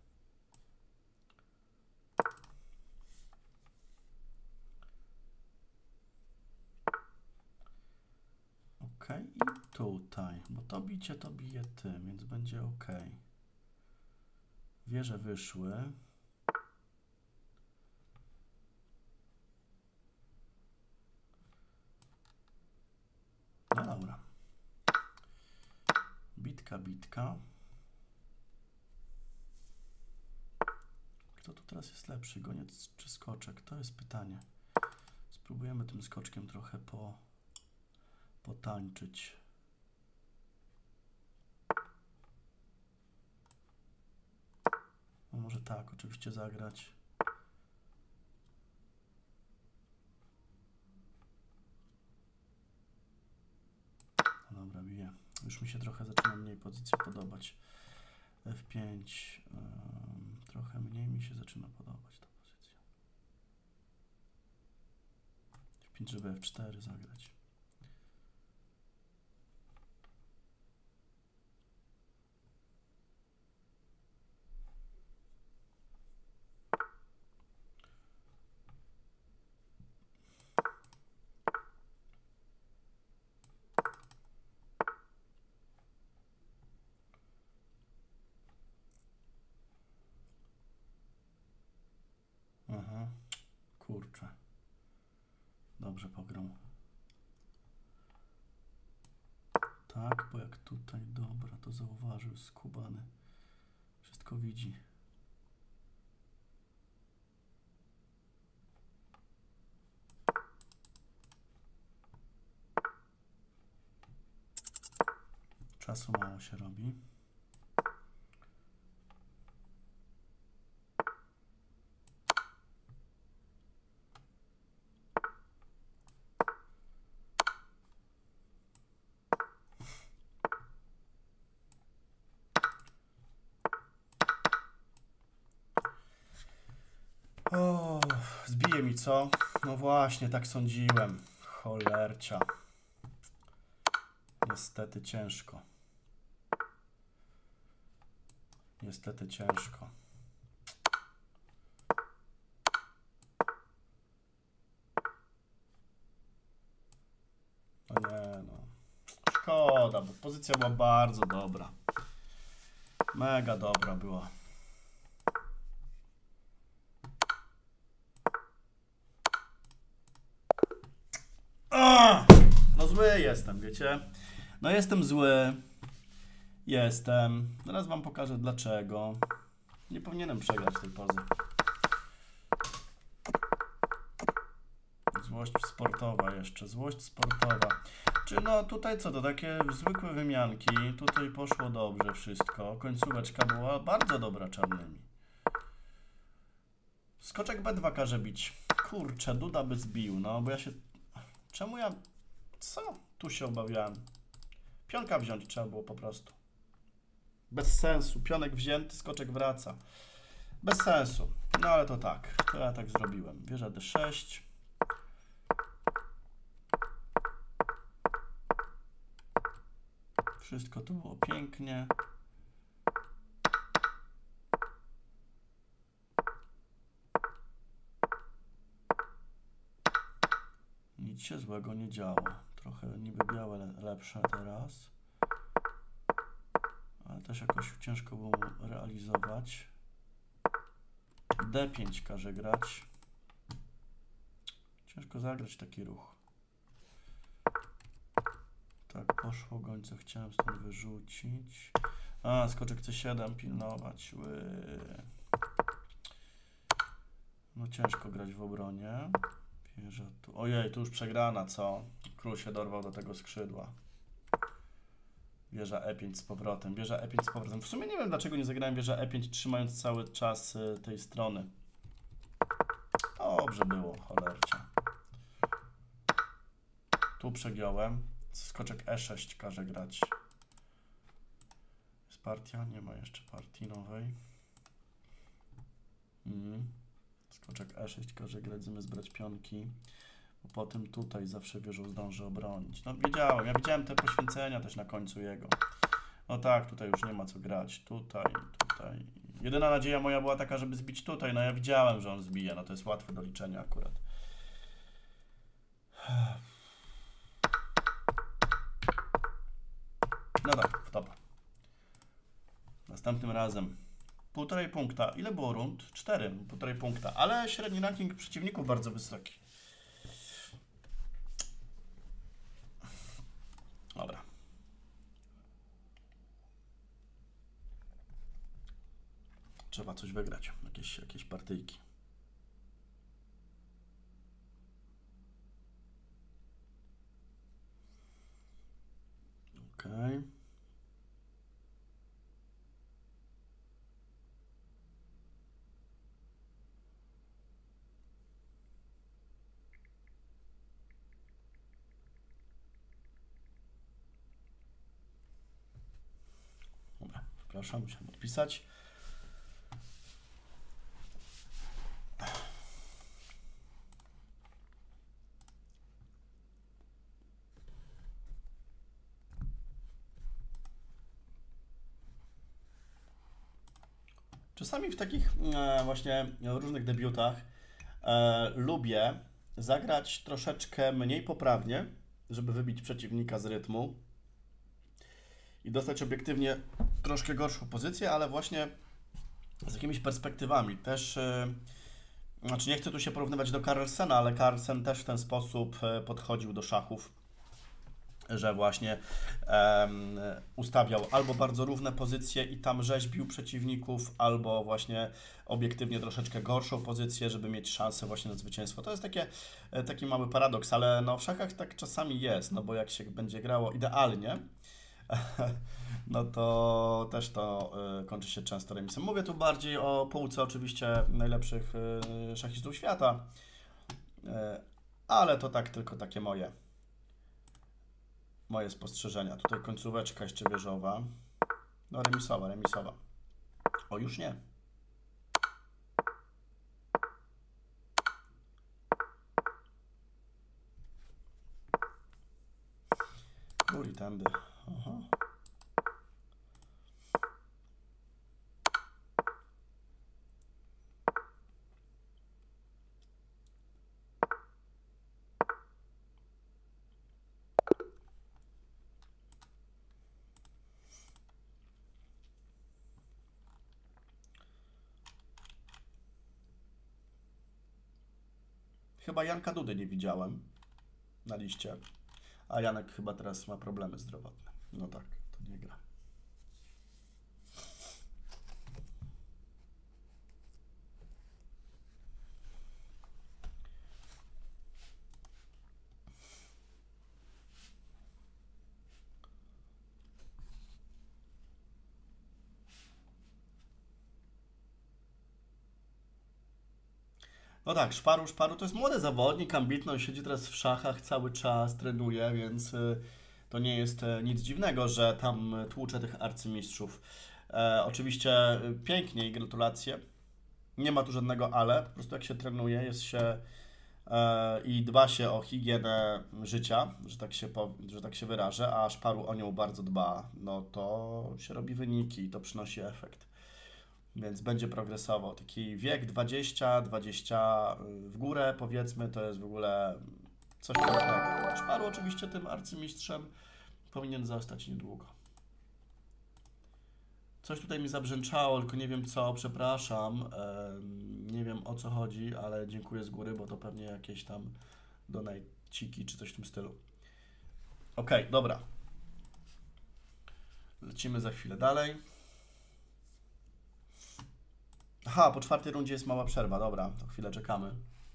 Ok, i tutaj, bo to bicie to bije tym, więc będzie ok. Wieże wyszły. No dobra. Bitka. Kto tu teraz jest lepszy, goniec czy skoczek? To jest pytanie. Spróbujemy tym skoczkiem trochę potańczyć. No może tak, oczywiście zagrać. No dobra, bije. Już mi się trochę zaczyna mniej pozycja podobać. F5. Trochę mniej mi się zaczyna podobać ta pozycja. F5, żeby F4 zagrać. Aha, kurczę. dobrze pograł. Tak, bo jak tutaj, dobra, to zauważył skubany. Wszystko widzi. Czasu mało się robi. O, zbije mi co? No właśnie, tak sądziłem. Cholercia. Niestety ciężko. Niestety ciężko. No nie no. Szkoda, bo pozycja była bardzo dobra. Mega dobra była. No zły jestem, wiecie? No jestem zły. Jestem. Zaraz wam pokażę dlaczego. Nie powinienem przegrać tej pozy. Złość sportowa jeszcze. Złość sportowa. Czy no tutaj co, to takie zwykłe wymianki. Tutaj poszło dobrze wszystko. Końcóweczka była bardzo dobra czarnymi. Skoczek B2 każe bić. Kurczę, Duda by zbił, no bo ja się... Czemu ja... Co? Tu się obawiałem. Pionka wziąć trzeba było po prostu. Bez sensu. Pionek wzięty, skoczek wraca. Bez sensu. No ale to tak. To ja tak zrobiłem. Wieża D6. Wszystko tu było pięknie. Nic się złego nie działo. Trochę niby białe lepsze teraz. Ale też jakoś ciężko było realizować. D5 każe grać. Ciężko zagrać taki ruch. Tak, poszło gońce. Chciałem stąd wyrzucić. A, skoczek C7 pilnować. No ciężko grać w obronie. Wieża tu. Ojej, tu już przegrana, co? Król się dorwał do tego skrzydła. Wieża E5 z powrotem. Wieża E5 z powrotem. W sumie nie wiem, dlaczego nie zagrałem wieża E5, trzymając cały czas tej strony. Dobrze było, cholercia. Tu przegiąłem. Skoczek E6 każe grać. Jest partia? Nie ma jeszcze partii nowej. Skoczek E6 każe grać, zamiast brać pionki. Bo potem tutaj zawsze wieżą zdąży obronić. No wiedziałem, ja widziałem te poświęcenia też na końcu jego. No tak, tutaj już nie ma co grać. Tutaj. Jedyna nadzieja moja była taka, żeby zbić tutaj. No ja widziałem, że on zbije. No to jest łatwe do liczenia akurat. No tak, w top. Następnym razem 1,5 punkta. Ile było rund? 4, 1,5 punkta. Ale średni ranking przeciwników bardzo wysoki. Dobra. Trzeba coś wygrać. Jakieś partyjki. Okej. Dobra, przepraszam, musiałem odpisać. Czasami w takich właśnie różnych debiutach lubię zagrać troszeczkę mniej poprawnie, żeby wybić przeciwnika z rytmu i dostać obiektywnie troszkę gorszą pozycję, ale właśnie z jakimiś perspektywami. Też Znaczy nie chcę tu się porównywać do Carlsena, ale Carlsen też w ten sposób podchodził do szachów, że właśnie ustawiał albo bardzo równe pozycje i tam rzeźbił przeciwników, albo właśnie obiektywnie troszeczkę gorszą pozycję, żeby mieć szansę właśnie na zwycięstwo. To jest taki mały paradoks, ale no w szachach tak czasami jest, no bo jak się będzie grało idealnie, no to też to kończy się często remisem. Mówię tu bardziej o półce oczywiście najlepszych szachistów świata, ale to tak tylko takie moje spostrzeżenia. Tutaj końcóweczka jeszcze wieżowa. No remisowa. O, już nie. Uli tędy. Aha. Chyba Janka Dudy nie widziałem na liście, a Janek chyba teraz ma problemy zdrowotne. No tak, to nie gra. No tak, Szparu to jest młody zawodnik, ambitny, siedzi teraz w szachach cały czas, trenuje, więc to nie jest nic dziwnego, że tam tłucze tych arcymistrzów. Oczywiście pięknie i gratulacje. Nie ma tu żadnego ale, po prostu jak się trenuje, jest się i dba się o higienę życia, że tak się wyrażę, a Szparu o nią bardzo dba, no to się robi wyniki i to przynosi efekt. Więc będzie progresował. Taki wiek 20 w górę, powiedzmy, to jest w ogóle coś pięknego. Szparu oczywiście tym arcymistrzem powinien zostać niedługo. Coś tutaj mi zabrzęczało, tylko nie wiem co, przepraszam. Nie wiem o co chodzi, ale dziękuję z góry, bo to pewnie jakieś tam donajciki czy coś w tym stylu. Ok, dobra. Lecimy za chwilę dalej. Aha, po czwartej rundzie jest mała przerwa, dobra, to chwilę czekamy.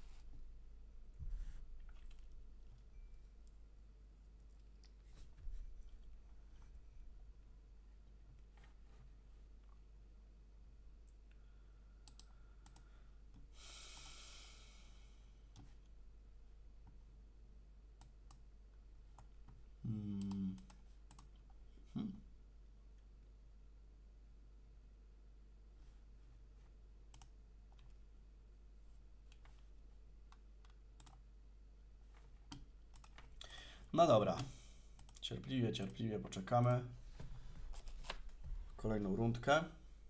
Hmm. Hmm. No dobra, cierpliwie poczekamy. Kolejną rundkę.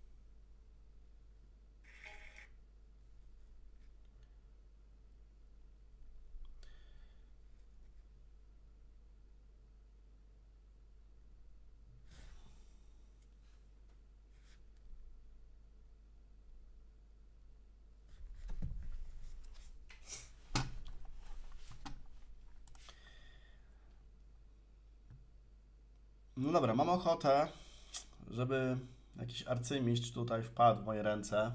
No dobra, mam ochotę, żeby jakiś arcymistrz tutaj wpadł w moje ręce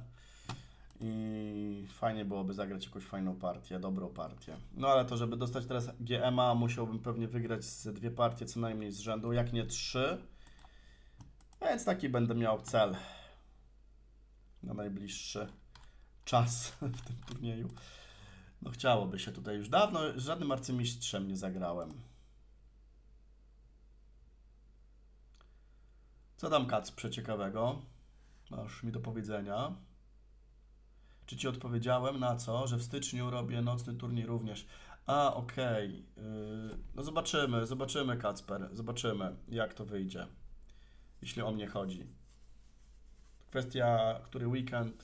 i fajnie byłoby zagrać jakąś fajną partię, dobrą partię. No ale to, żeby dostać teraz GMA, musiałbym pewnie wygrać z 2 partie co najmniej z rzędu, jak nie 3. Więc taki będę miał cel na najbliższy czas w tym turnieju. No chciałoby się tutaj już dawno, z żadnym arcymistrzem nie zagrałem. Co tam, Kacprze, ciekawego masz mi do powiedzenia? Czy ci odpowiedziałem na co? Że w styczniu robię nocny turniej również. A, okej. No zobaczymy, Kacper. Zobaczymy, jak to wyjdzie. Jeśli o mnie chodzi. Kwestia, który weekend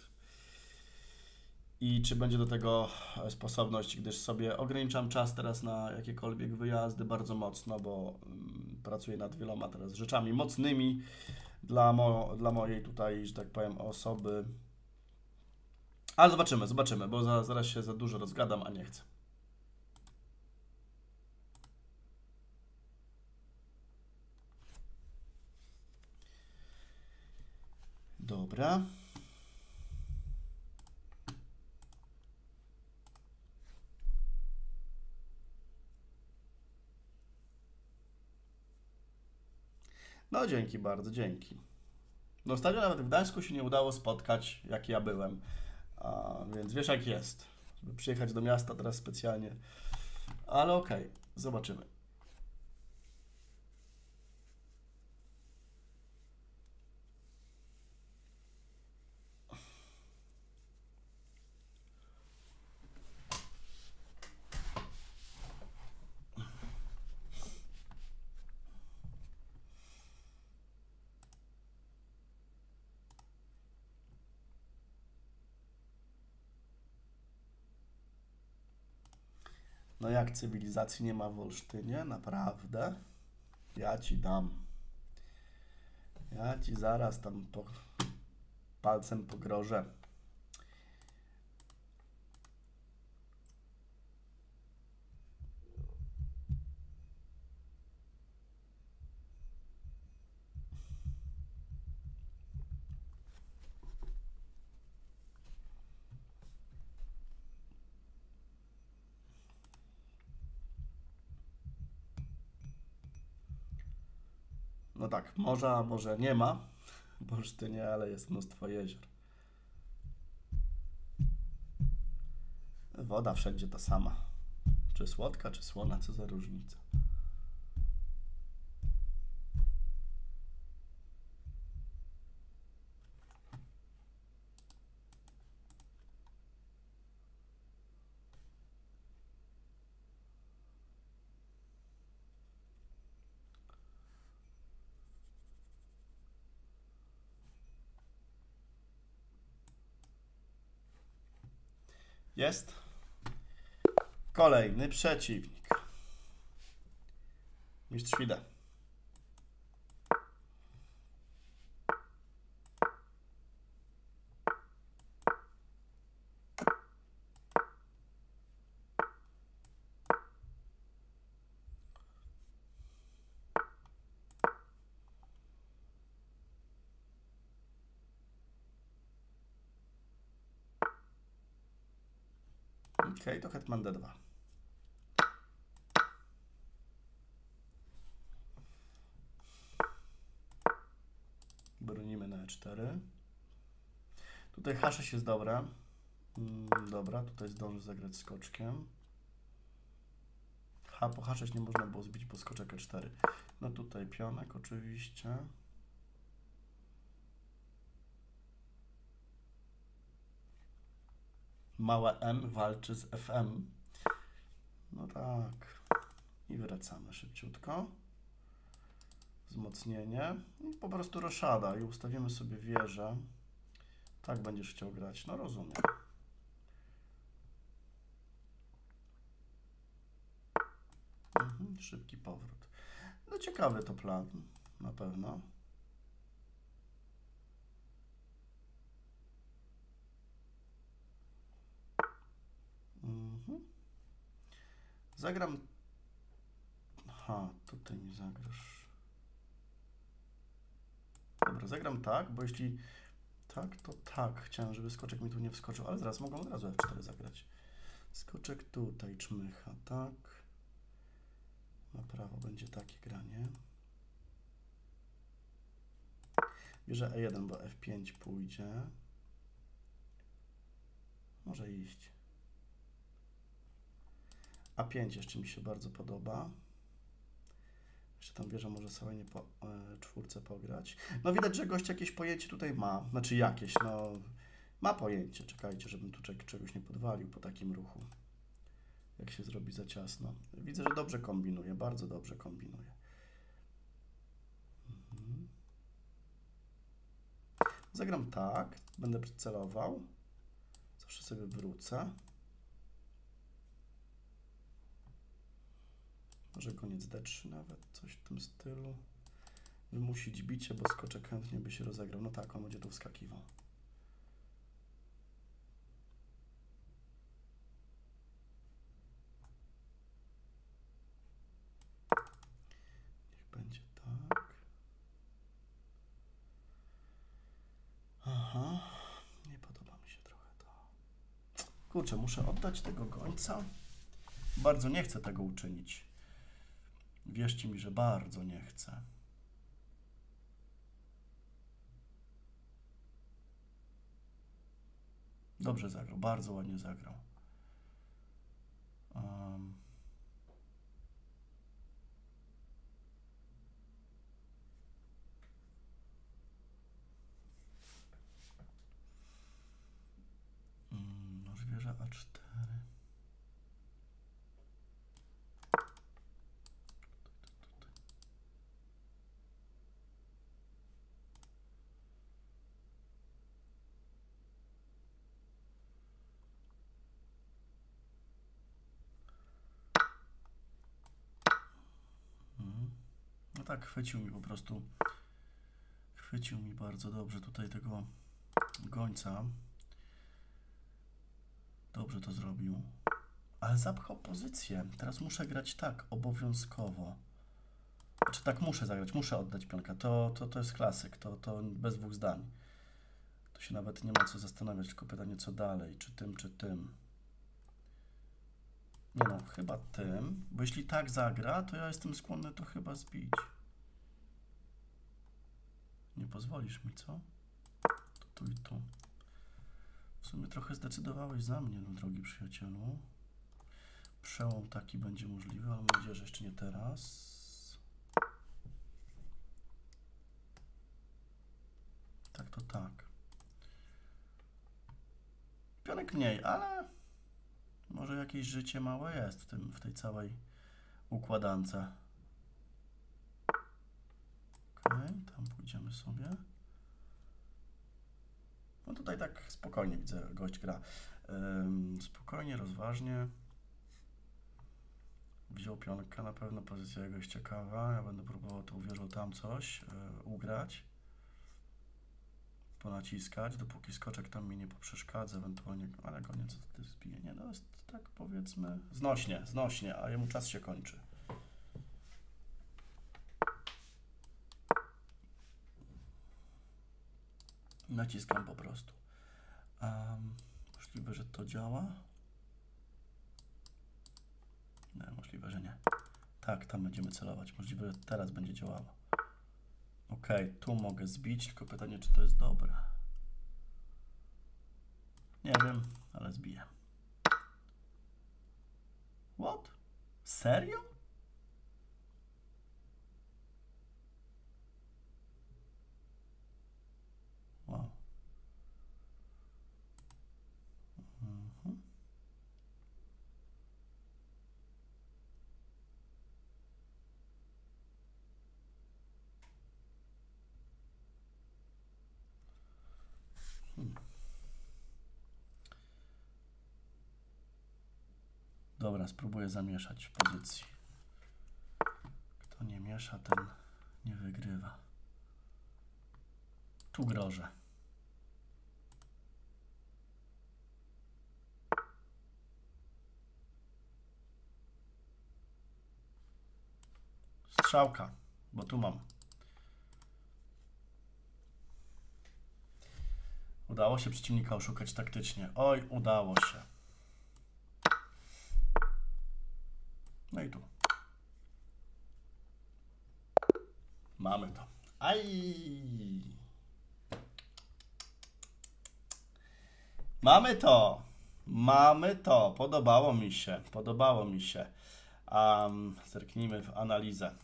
i czy będzie do tego sposobność, gdyż sobie ograniczam czas teraz na jakiekolwiek wyjazdy bardzo mocno, bo pracuję nad wieloma teraz rzeczami mocnymi dla mojej tutaj, że tak powiem, osoby Ale zobaczymy, bo zaraz się za dużo rozgadam, a nie chcę. Dobra. No dzięki bardzo, dzięki. No ostatnio nawet w Gdańsku się nie udało spotkać, jak ja byłem. Więc wiesz jak jest. Żeby przyjechać do miasta teraz specjalnie. Ale okej, zobaczymy. No jak cywilizacji nie ma w Olsztynie? Naprawdę? Ja ci dam. Ja ci zaraz tam palcem pogrożę. No tak, morza może nie ma w Olsztynie, ale jest mnóstwo jezior. Woda wszędzie ta sama. Czy słodka, czy słona, co za różnica. Jest. Kolejny przeciwnik. Mistrz Fide. Okej, to hetman d2. Bronimy na e4. Tutaj h6 jest dobra. Dobra, tutaj zdążę zagrać skoczkiem. Po h6 nie można było zbić, bo skoczek e4. No tutaj pionek oczywiście. Małe m walczy z fm. No tak. I wracamy szybciutko. Wzmocnienie. I po prostu roszada. I ustawimy sobie wieżę. Tak będziesz chciał grać. No rozumiem. Szybki powrót. No ciekawy to plan. Na pewno. Zagram... tutaj mi zagrasz. Dobra, zagram tak, bo jeśli tak, to tak. Chciałem, żeby skoczek mi tu nie wskoczył, ale zaraz mogę od razu F4 zagrać. Skoczek tutaj czmycha, tak. Na prawo będzie takie granie. Bierze E1, bo F5 pójdzie. Może iść. A5 jeszcze mi się bardzo podoba. Jeszcze tam wieża może sobie nie po czwórce pograć. No widać, że gość jakieś pojęcie tutaj ma. Znaczy jakieś, no... Ma pojęcie. Czekajcie, żebym tu czegoś nie podwalił po takim ruchu. Jak się zrobi za ciasno. Widzę, że dobrze kombinuje. Bardzo dobrze kombinuje. Zagram tak. Będę celował. Zawsze sobie wrócę. Może koniec D3 nawet, coś w tym stylu. Wymusić bicie, bo skoczek chętnie by się rozegrał. No tak, on będzie tu wskakiwał. Kurczę, muszę oddać tego gońca. Bardzo nie chcę tego uczynić. Wierzcie mi, że bardzo nie chcę. Dobrze zagrał, bardzo ładnie zagrał. Może wieża A4. No tak, chwycił mi po prostu. Chwycił mi bardzo dobrze tutaj tego gońca. Dobrze to zrobił. Ale zapchał pozycję. Teraz muszę grać tak, obowiązkowo. Znaczy tak muszę zagrać, muszę oddać pionka. To jest klasyk, to bez dwóch zdań. To się nawet nie ma co zastanawiać, tylko pytanie co dalej, czy tym, czy tym. Nie no, chyba tym, bo jeśli tak zagra, to ja jestem skłonny to chyba zbić. Nie pozwolisz mi, co? To tu i tu. W sumie trochę zdecydowałeś za mnie, no drogi przyjacielu. Przełom taki będzie możliwy, ale mam nadzieję, że jeszcze nie teraz. Tak to tak. Pionek mniej, ale może jakieś życie małe jest w tej całej układance. Okej, tam pójdziemy sobie. No tutaj tak spokojnie widzę, gość gra. Spokojnie, rozważnie. Wziął pionka, na pewno pozycja jego jest ciekawa. Ja będę próbował tu wieżą tam coś ugrać. Ponaciskać, dopóki skoczek tam mi nie poprzeszkadza, ewentualnie, ale koniec wtedy zbije. Nie, no jest tak powiedzmy znośnie, a jemu czas się kończy. Naciskam po prostu. Możliwe, że to działa. Nie, możliwe, że nie. Tak, tam będziemy celować. Możliwe, że teraz będzie działało. Ok, tu mogę zbić, tylko pytanie, czy to jest dobre. Nie wiem, ale zbiję. What? Serio? Wow. Dobra, spróbuję zamieszać w pozycji. Kto nie miesza, ten nie wygrywa. Tu grożę. Strzałka, bo tu mam. Udało się przeciwnika oszukać taktycznie. Oj, udało się. No i tu. Mamy to. Aj! Mamy to. Mamy to. Podobało mi się. Podobało mi się. Zerknijmy w analizę.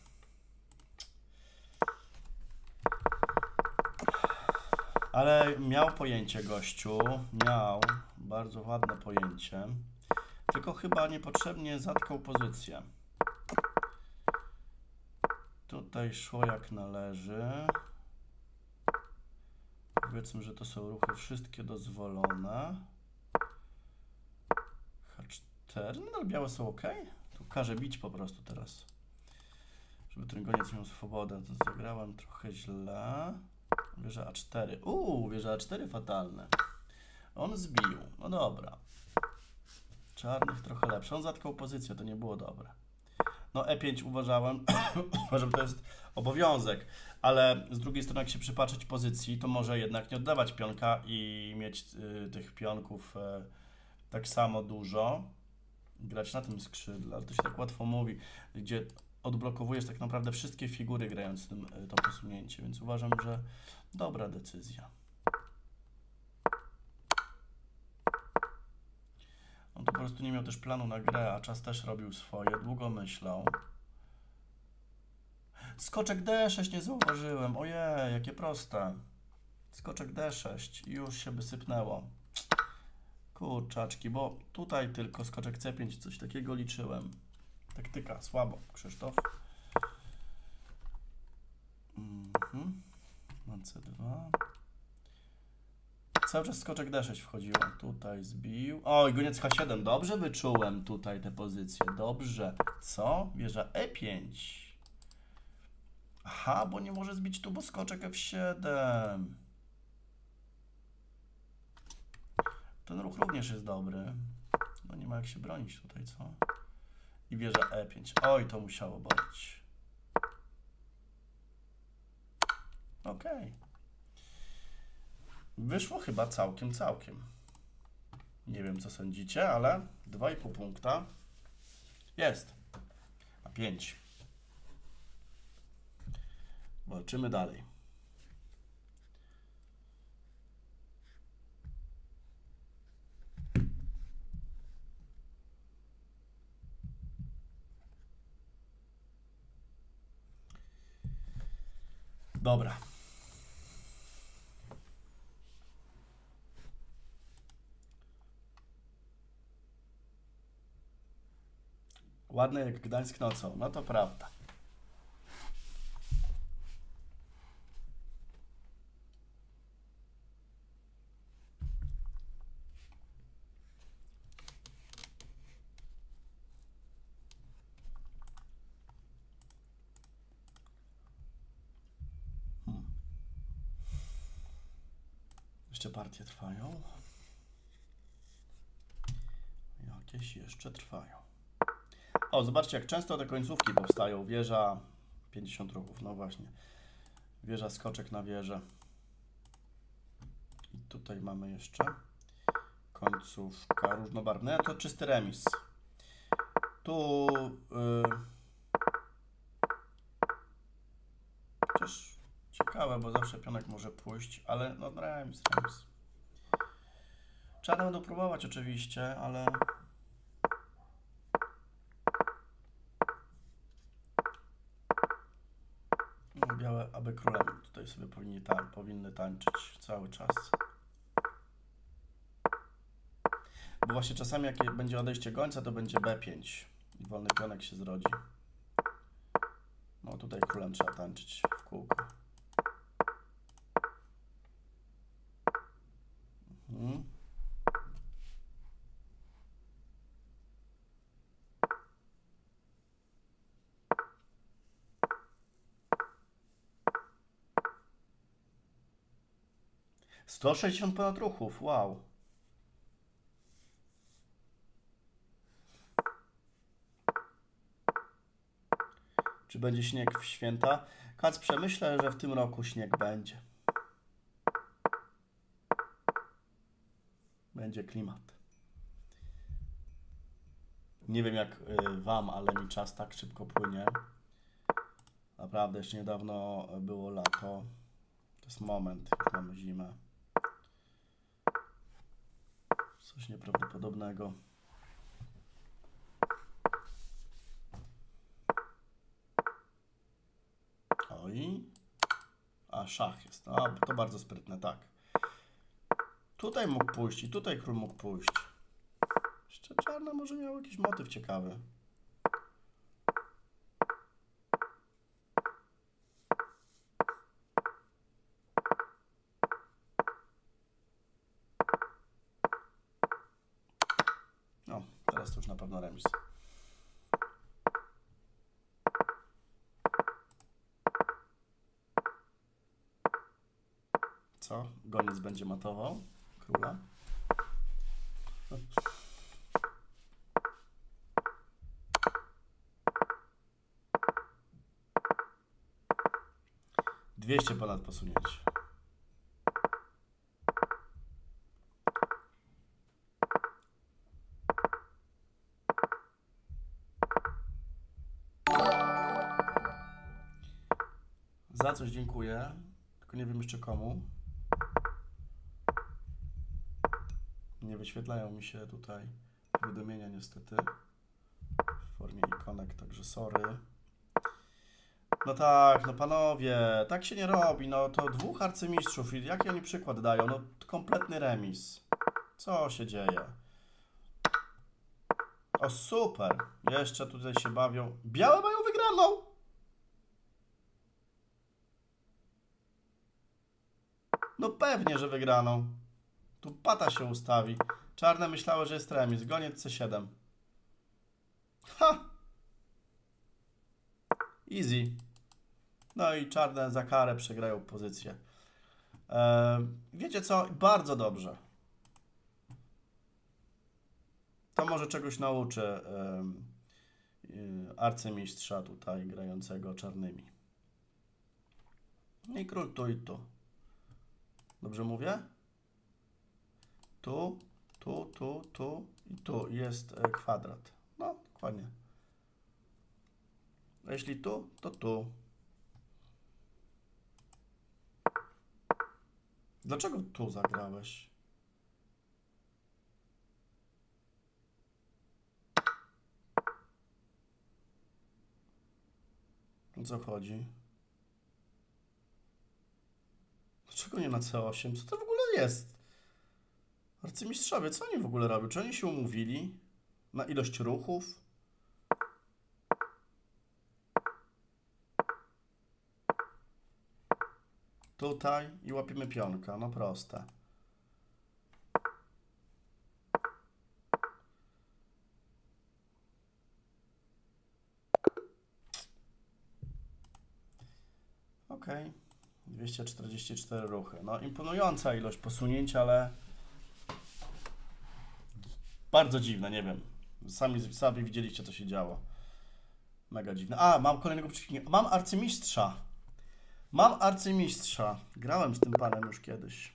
Ale miał pojęcie gościu. Miał bardzo ładne pojęcie. Tylko chyba niepotrzebnie zatkał pozycję. Tutaj szło jak należy. Powiedzmy, że to są ruchy wszystkie dozwolone. H4. No, białe są ok. Tu każę bić po prostu teraz. Żeby ten goniec miał swobodę. To zagrałem trochę źle. Wieża A4. Wieża A4 fatalne. On zbił. No dobra. Czarnych trochę lepsze. On zatkał pozycję, to nie było dobre. No E5 uważałem, że to jest obowiązek, ale z drugiej strony jak się przypatrzeć pozycji, to może jednak nie oddawać pionka i mieć tych pionków tak samo dużo. Grać na tym skrzydle, ale to się tak łatwo mówi, gdzie odblokowujesz tak naprawdę wszystkie figury grając tym, to posunięcie, więc uważam, że dobra decyzja. On tu po prostu nie miał też planu na grę, a czas też robił swoje, długo myślał. Skoczek D6 nie zauważyłem, ojej, jakie proste. Skoczek D6 i już się wysypnęło. Kurczaczki, bo tutaj tylko skoczek C5, coś takiego liczyłem. Taktyka, słabo, Krzysztof. Mam C2. Cały czas skoczek D6 wchodziło. Tutaj zbił. Oj, goniec H7. Dobrze wyczułem tutaj te pozycje. Dobrze. Co? Wieża E5. Aha, bo nie może zbić tu, bo skoczek F7. Ten ruch również jest dobry. No nie ma jak się bronić tutaj, co? I wieża E5. Oj, to musiało boleć. Okej. Wyszło chyba całkiem. Nie wiem, co sądzicie, ale 2,5 punkta jest. A 5. Walczymy dalej. Dobra. Ładne jak Gdańsk nocą. No to prawda. Jeszcze partie trwają. Jakieś jeszcze trwają. O, zobaczcie, jak często te końcówki powstają. Wieża 50 ruchów, no właśnie. Wieża, skoczek na wieżę. I tutaj mamy jeszcze końcówka różnobarwna. To czysty remis. Tu chociaż ciekawe, bo zawsze pionek może pójść, ale no remis. Czarne będą próbować oczywiście, ale no, białe aby królem tutaj sobie powinny tańczyć cały czas. Bo właśnie czasami jak będzie odejście gońca, to będzie B5 i wolny pionek się zrodzi. No tutaj królem trzeba tańczyć w kółko. - 160 ponad ruchów, wow. Czy będzie śnieg w święta? Kacprze, myślę, że w tym roku śnieg będzie. Będzie klimat. Nie wiem jak wam, ale mi czas tak szybko płynie. Naprawdę, jeszcze niedawno było lato. To jest moment, już mamy zimę. Coś nieprawdopodobnego. Oj. A, szach jest. A, to bardzo sprytne, tak. Tutaj mógł pójść i tutaj król mógł pójść. Jeszcze czarna może miał jakiś motyw ciekawy. No, teraz to już na pewno remis. Co? Goniec będzie matował króla. Dwieście ponad posunięcie. Za coś dziękuję, tylko nie wiem jeszcze komu. Nie wyświetlają mi się tutaj powiadomienia niestety w formie ikonek, także sorry. No tak, no panowie, tak się nie robi, no to dwóch arcymistrzów i jaki oni przykład dają? No kompletny remis. Co się dzieje? O super, jeszcze tutaj się bawią. Białe mają wygraną! No pewnie, że wygraną. Tu pata się ustawi. Czarne myślały, że jest remis. Goniec C7. Ha! Easy. No i czarne za karę przegrają pozycję. Wiecie co? Bardzo dobrze. To może czegoś nauczy arcymistrza tutaj grającego czarnymi. I król tu i tu. Dobrze mówię? Tu, tu, tu, tu i tu jest kwadrat. No, dokładnie. A jeśli tu, to tu. Dlaczego tu zagrałeś? O co chodzi? Dlaczego nie na C8? Co to w ogóle jest? Arcymistrzowie, co oni w ogóle robią? Czy oni się umówili na ilość ruchów? Tutaj i łapiemy pionka. No proste. Ok. 244 ruchy. No imponująca ilość posunięć, ale bardzo dziwne, nie wiem. Sami widzieliście, co się działo. Mega dziwne. A, mam kolejnego przeciwnika. Mam arcymistrza. Mam arcymistrza. Grałem z tym panem już kiedyś.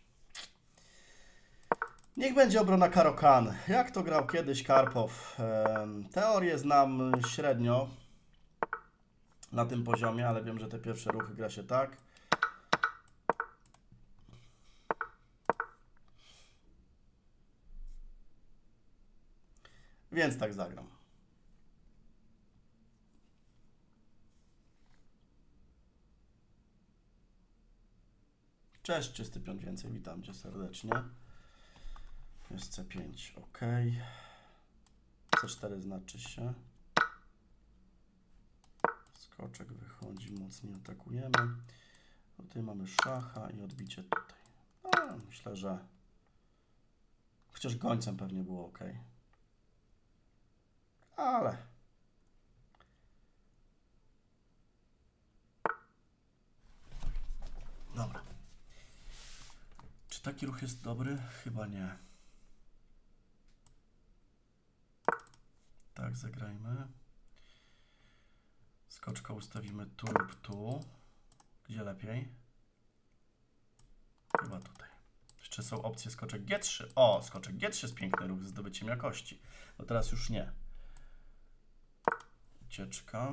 Niech będzie obrona Caro-Kann. Jak to grał kiedyś Karpow? Teorię znam średnio na tym poziomie, ale wiem, że te pierwsze ruchy gra się tak. Więc tak zagram. Cześć, czysty piąt więcej. Witam cię serdecznie. Jest C5, ok. C4 znaczy się. Skoczek wychodzi, mocniej atakujemy. Tutaj mamy szacha i odbicie tutaj. No, myślę, że chociaż gońcem pewnie było ok. Ale dobra. Czy taki ruch jest dobry? Chyba nie. Tak, zagrajmy. Skoczka ustawimy tu lub tu. Gdzie lepiej? Chyba tutaj. Jeszcze są opcje skoczek G3. O, skoczek G3 jest piękny ruch ze zdobyciem jakości. No teraz już nie. Ucieczka.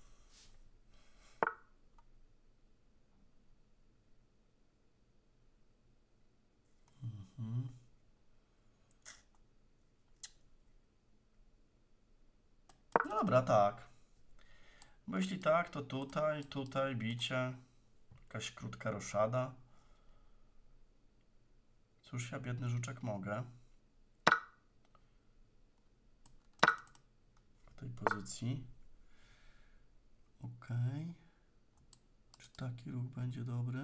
No dobra, tak. Bo jeśli tak, to tutaj, tutaj bicie. Jakaś krótka roszada. Cóż ja, biedny żuczek, mogę. W tej pozycji. Ok. Czy taki ruch będzie dobry?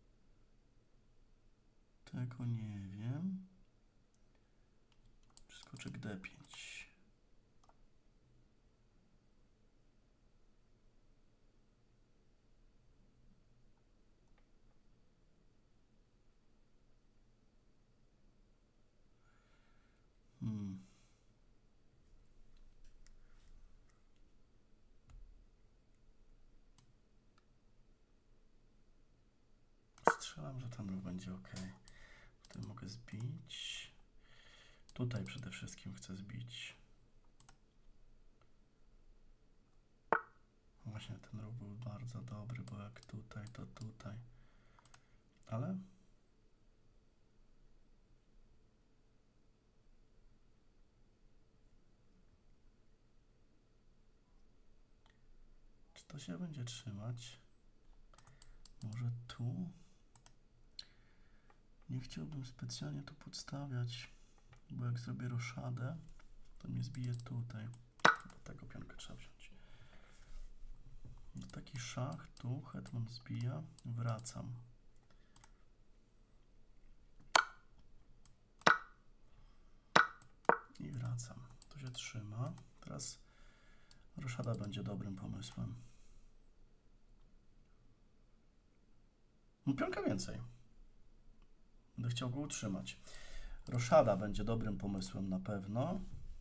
Tego nie wiem. Czy skoczek D5? Strzelam, że ten ruch będzie ok. Tutaj mogę zbić. Tutaj przede wszystkim chcę zbić. Właśnie ten ruch był bardzo dobry, bo jak tutaj, to tutaj. Ale... Czy to się będzie trzymać? Może tu? Nie chciałbym specjalnie tu podstawiać, bo jak zrobię roszadę, to mnie zbije tutaj. Do tego pionkę trzeba wziąć. No taki szach, tu hetman zbija, wracam. I wracam. To się trzyma. Teraz roszada będzie dobrym pomysłem. No pionka więcej. Będę chciał go utrzymać. Roszada będzie dobrym pomysłem na pewno.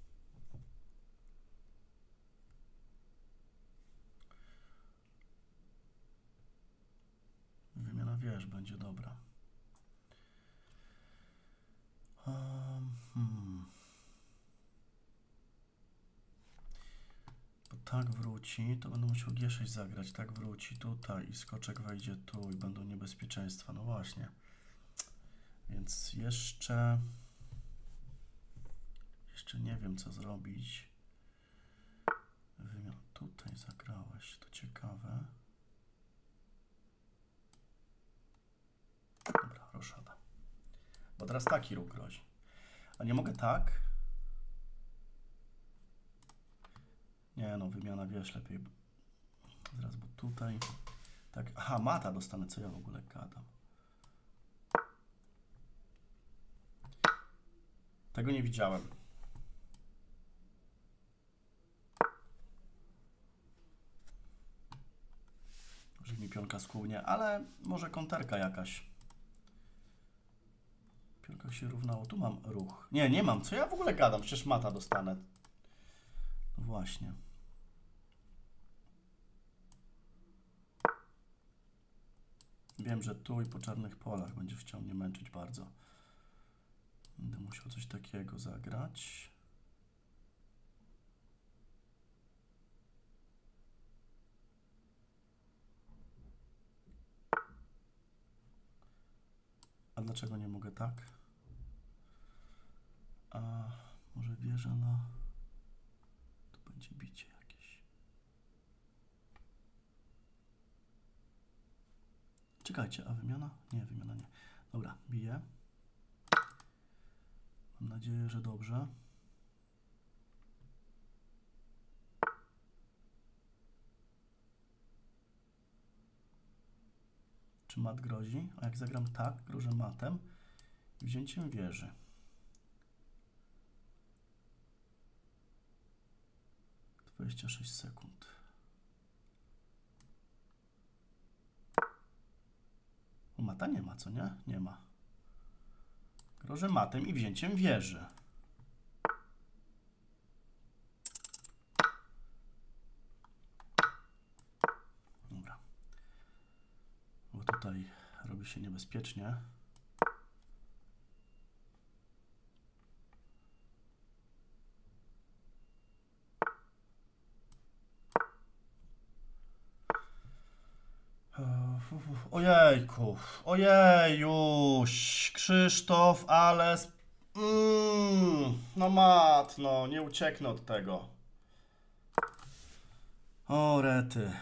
Wymiana wież będzie dobra. Bo tak wróci, to będę musiał G6 zagrać. Tak wróci tutaj i skoczek wejdzie tu i będą niebezpieczeństwa. No właśnie. Więc jeszcze nie wiem, co zrobić. Tutaj zagrałeś, to ciekawe. Dobra, roszada. Bo teraz taki ruch grozi. A nie mogę tak? Nie no, wymiana wież lepiej. Zaraz, bo tutaj... Tak, aha, mata dostanę, co ja w ogóle gadam. Tego nie widziałem. Może mi pionka skłónie, ale może konterka jakaś. Pionka się równało. Tu mam ruch. Nie, nie mam. Co ja w ogóle gadam? Przecież mata dostanę. No właśnie. Wiem, że tu i po czarnych polach będziesz chciał mnie męczyć bardzo. Będę musiał coś takiego zagrać. A dlaczego nie mogę tak? A może wieża na... Tu będzie bicie jakieś. Czekajcie, a wymiana? Nie, wymiana nie. Dobra, biję. Mam nadzieję, że dobrze. Czy mat grozi? A jak zagram tak, grożę matem i wzięciem wieży. - 26 sekund. O, mata nie ma, co nie? Nie ma. Grożę matem i wzięciem wieży. Dobra. Bo tutaj robi się niebezpiecznie. Ojejku, ojejuś, Krzysztof, ale... no mat, no, nie ucieknę od tego. O, rety.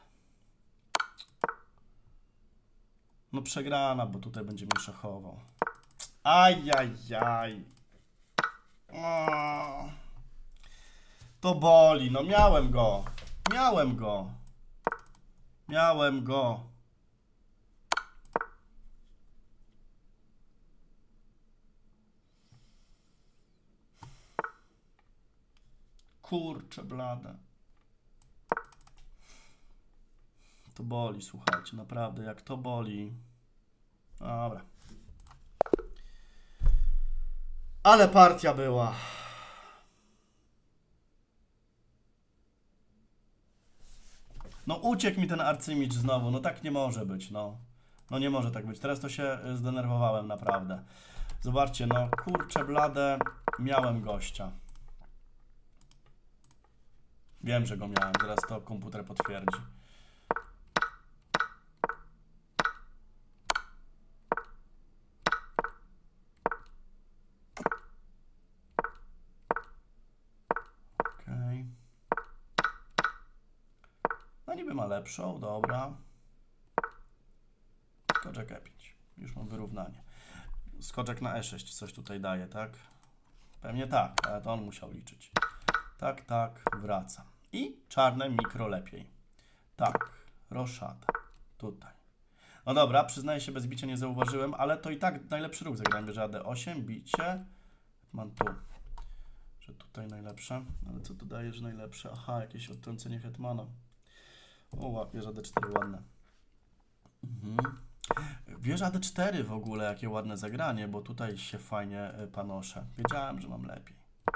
No przegrana, bo tutaj będzie mnie szachował. Ajajaj. To boli, no miałem go. Miałem go. Miałem go. Kurczę blade. To boli, słuchajcie, naprawdę, jak to boli. Dobra. Ale partia była. No uciekł mi ten arcymicz znowu, no tak nie może być, no. No nie może tak być, teraz to się zdenerwowałem naprawdę. Zobaczcie, no kurczę blade, miałem gościa. Wiem, że go miałem, teraz to komputer potwierdzi. Okej. No niby ma lepszą, dobra. Skoczek E5. Już mam wyrównanie. Skoczek na E6 coś tutaj daje, tak? Pewnie tak, ale to on musiał liczyć. Tak, tak, wracam. I czarne mikro lepiej. Tak, roszada. Tutaj. No dobra, przyznaję się, bez bicia nie zauważyłem, ale to i tak najlepszy ruch zagrałem. Wieża D8, bicie. Mam tu, że tutaj najlepsze. Ale co tu daje, że najlepsze? Aha, jakieś odtrącenie hetmana. O, wieża D4 ładne. Wieża D4 w ogóle, jakie ładne zagranie, bo tutaj się fajnie panoszę. Wiedziałem, że mam lepiej.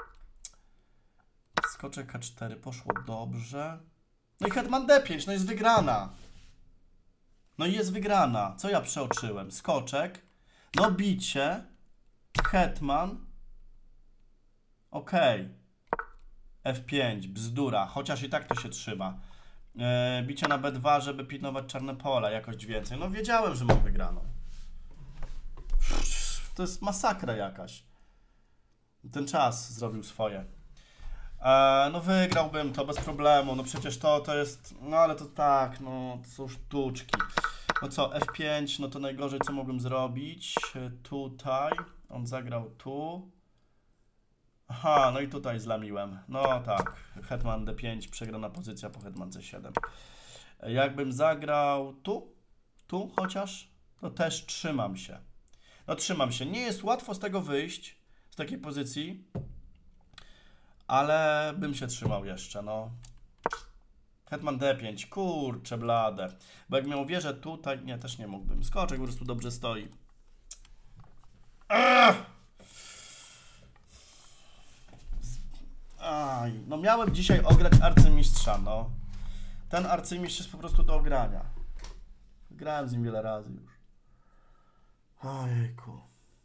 Skoczek H4 poszło dobrze. No i hetman D5, no jest wygrana. No i jest wygrana. Co ja przeoczyłem? Skoczek. No bicie. Hetman. Okej. F5, bzdura. Chociaż i tak to się trzyma. Bicie na B2, żeby pilnować czarne pola. Jakoś więcej. No wiedziałem, że mam wygraną. To jest masakra jakaś. Ten czas zrobił swoje. No wygrałbym to bez problemu. No przecież to jest... No ale to tak, no to są sztuczki. No co, F5, no to najgorzej co mogłem zrobić. Tutaj. On zagrał tu. Aha, no i tutaj zlamiłem. No tak, hetman D5, przegrana pozycja po hetman C7. Jakbym zagrał tu chociaż, to też trzymam się. No trzymam się. Nie jest łatwo z tego wyjść, z takiej pozycji, ale bym się trzymał jeszcze, no. Hetman D5, kurczę blade. Bo jak miał wieżę tutaj, nie, też nie mógłbym. Skoczek po prostu dobrze stoi. Aj, no miałem dzisiaj ograć arcymistrza, no. Ten arcymistrz jest po prostu do ogrania. Grałem z nim wiele razy już. Ojejku.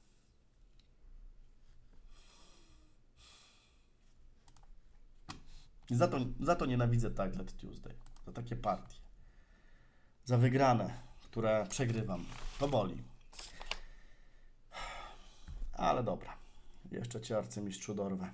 I za to nienawidzę Titled Tuesday. Za takie partie. Za wygrane, które przegrywam. To boli. Ale dobra. Jeszcze cię arcymistrzu dorwę.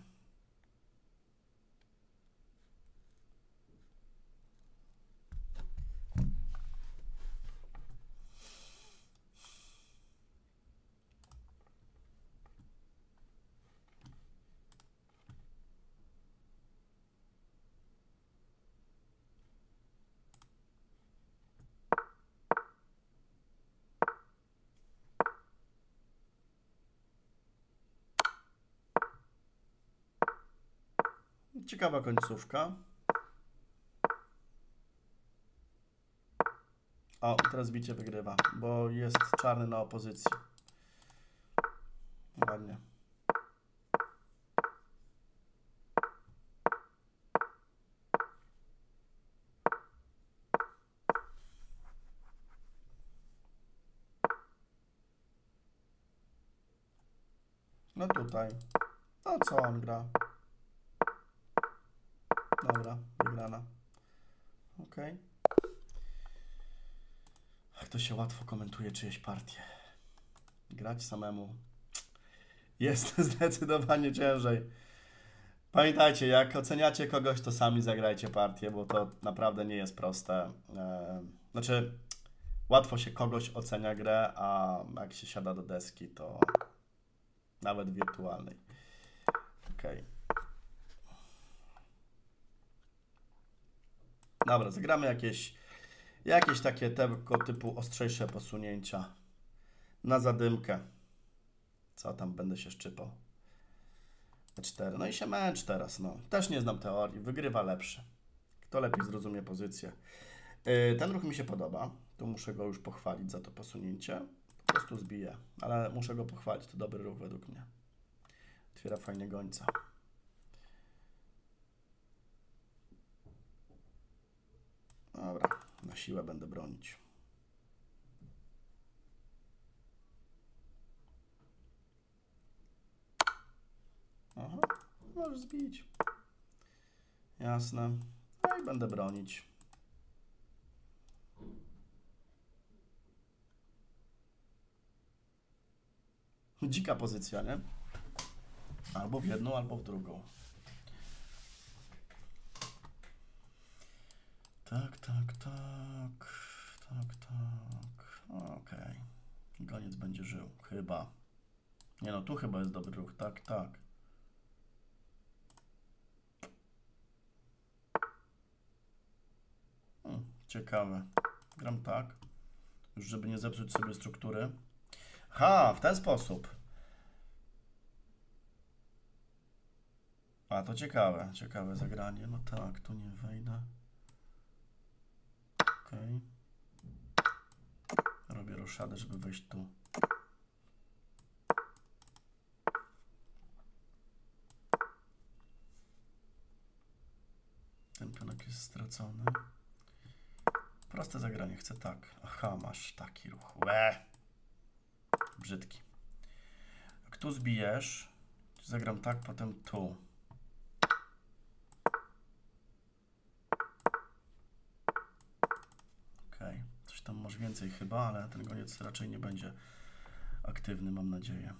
Ciekawa końcówka. O, teraz bicie wygrywa, bo jest czarny na opozycji. Ładnie. No tutaj. No co on gra? Dobra, wygrana. Ok. Ach, to się łatwo komentuje czyjeś partie. Grać samemu jest zdecydowanie ciężej. Pamiętajcie, jak oceniacie kogoś, to sami zagrajcie partię, bo to naprawdę nie jest proste. Znaczy, łatwo się kogoś ocenia grę, a jak się siada do deski, to nawet wirtualnej. Okej. Dobra, zagramy jakieś takie tego typu ostrzejsze posunięcia na zadymkę. Co tam będę się szczypał? 4. No i się męcz teraz, no. Też nie znam teorii. Wygrywa lepszy. Kto lepiej zrozumie pozycję. Ten ruch mi się podoba. Tu muszę go już pochwalić za to posunięcie. Po prostu zbiję. Ale muszę go pochwalić. To dobry ruch według mnie. Otwiera fajnie gońca. Dobra. Na siłę będę bronić. Aha. Możesz zbić. Jasne. No i będę bronić. Dzika pozycja, nie? Albo w jedną, albo w drugą. Tak. Okej. Goniec będzie żył. Chyba. Nie no, tu chyba jest dobry ruch. Tak. Ciekawe. Gram tak. Już żeby nie zepsuć sobie struktury. Ha, w ten sposób. A, to ciekawe. Ciekawe zagranie. No tak, tu nie wejdę. Okej. Robię roszadę, żeby wejść tu. Ten pionek jest stracony. Proste zagranie, chcę tak. Aha, masz taki ruch. Łe! Brzydki. Jak tu zbijesz, zagram tak, potem tu. Okej. Coś tam masz więcej chyba, ale ten goniec raczej nie będzie aktywny, mam nadzieję.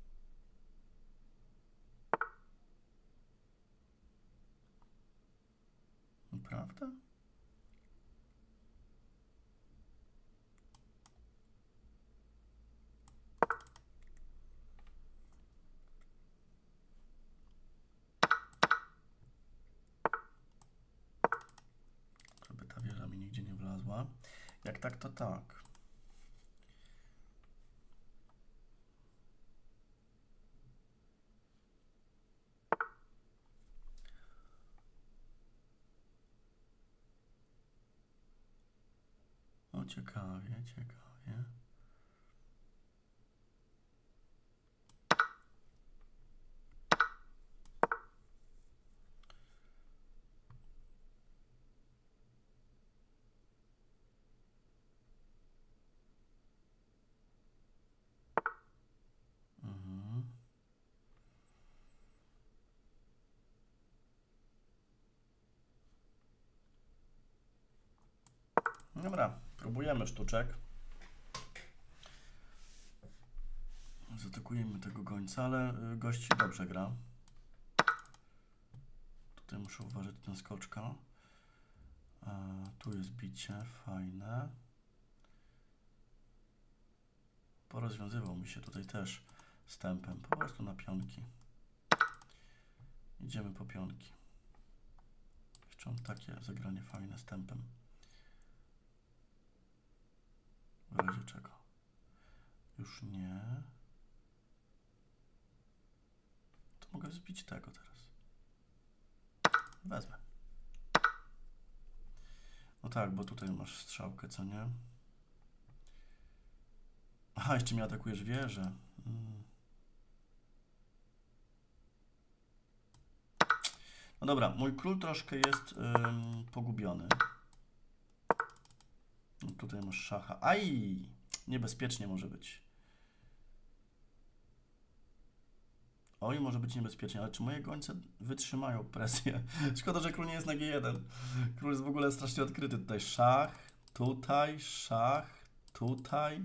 Naprawdę? Żeby ta wieża mi nigdzie nie wlazła. Jak tak, to tak. O, ciekawie. Dobra, próbujemy sztuczek. Zaatakujemy tego gońca, ale gość dobrze gra. Tutaj muszę uważać na skoczka. Tu jest bicie, fajne. Porozwiązywał mi się tutaj też z tempem, po prostu na pionki. Idziemy po pionki. Jeszcze mam takie zagranie fajne z tempem. W razie czego? Już nie. To mogę zbić tego teraz. Wezmę. No tak, bo tutaj masz strzałkę, co nie? Aha, jeszcze mnie atakujesz wieżę. No dobra, mój król troszkę jest pogubiony. No tutaj masz szacha. Aj! Niebezpiecznie może być. Oj, może być niebezpiecznie, ale czy moje gońce wytrzymają presję? Szkoda, że król nie jest na G1. Król jest w ogóle strasznie odkryty. Tutaj szach, tutaj, szach, tutaj.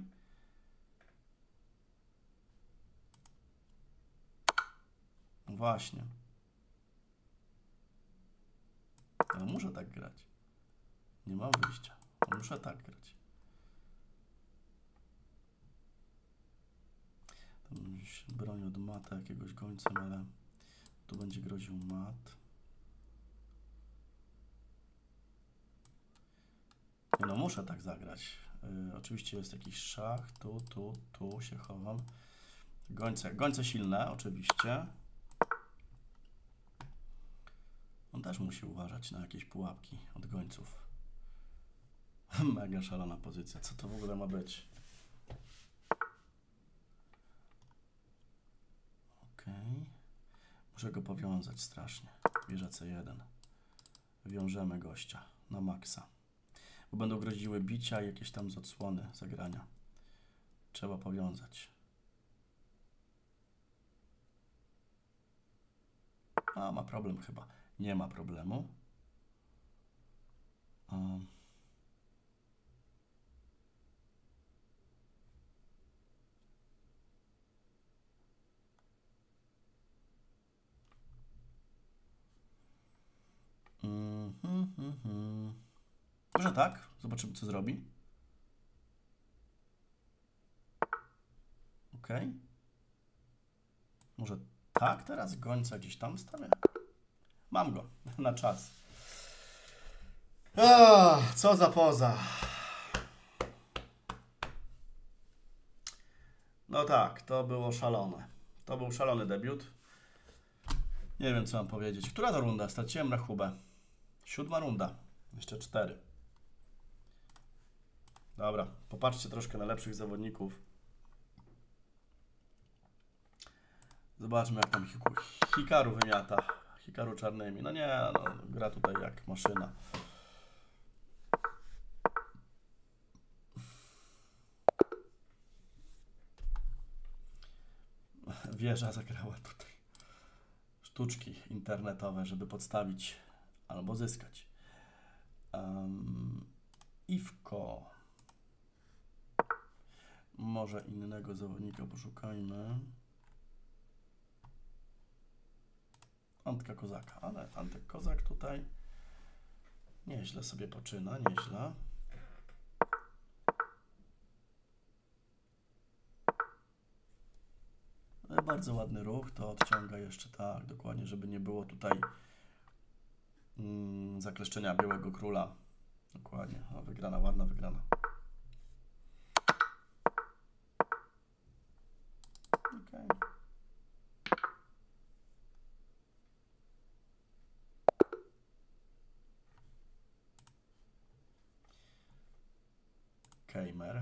Właśnie. Ja muszę tak grać. Nie mam wyjścia. Muszę tak grać. Tam się broni od mata jakiegoś gońcem, ale tu będzie groził mat. Nie no, muszę tak zagrać. Oczywiście jest jakiś szach. Tu się chowam. Gońce silne, oczywiście. On też musi uważać na jakieś pułapki od gońców. Mega szalona pozycja. Co to w ogóle ma być? Okej. Muszę go powiązać strasznie. Wieża C1. Wiążemy gościa na maksa. Bo będą groziły bicia i jakieś tam z odsłony zagrania. Trzeba powiązać. A, ma problem chyba. Nie ma problemu. Może tak. Zobaczymy, co zrobi. Ok. Może tak teraz gońca gdzieś tam stawię? Mam go na czas. Co za poza. No tak, to było szalone. To był szalony debiut. Nie wiem, co mam powiedzieć. Która to runda? Straciłem rachubę. 7. runda. Jeszcze 4. Dobra, popatrzcie troszkę na lepszych zawodników. Zobaczmy, jak tam Hikaru wymiata. Hikaru czarnymi. No nie, no, gra tutaj jak maszyna. Wieża zagrała tutaj sztuczki internetowe, żeby podstawić albo zyskać. Iwko. Może innego zawodnika poszukajmy. Antka Kozaka, ale Antek Kozak tutaj nieźle sobie poczyna, nieźle. Bardzo ładny ruch, to odciąga jeszcze tak, dokładnie, żeby nie było tutaj zakleszczenia Białego Króla. Dokładnie, o, wygrana, ładna wygrana. Okay. Kejmer.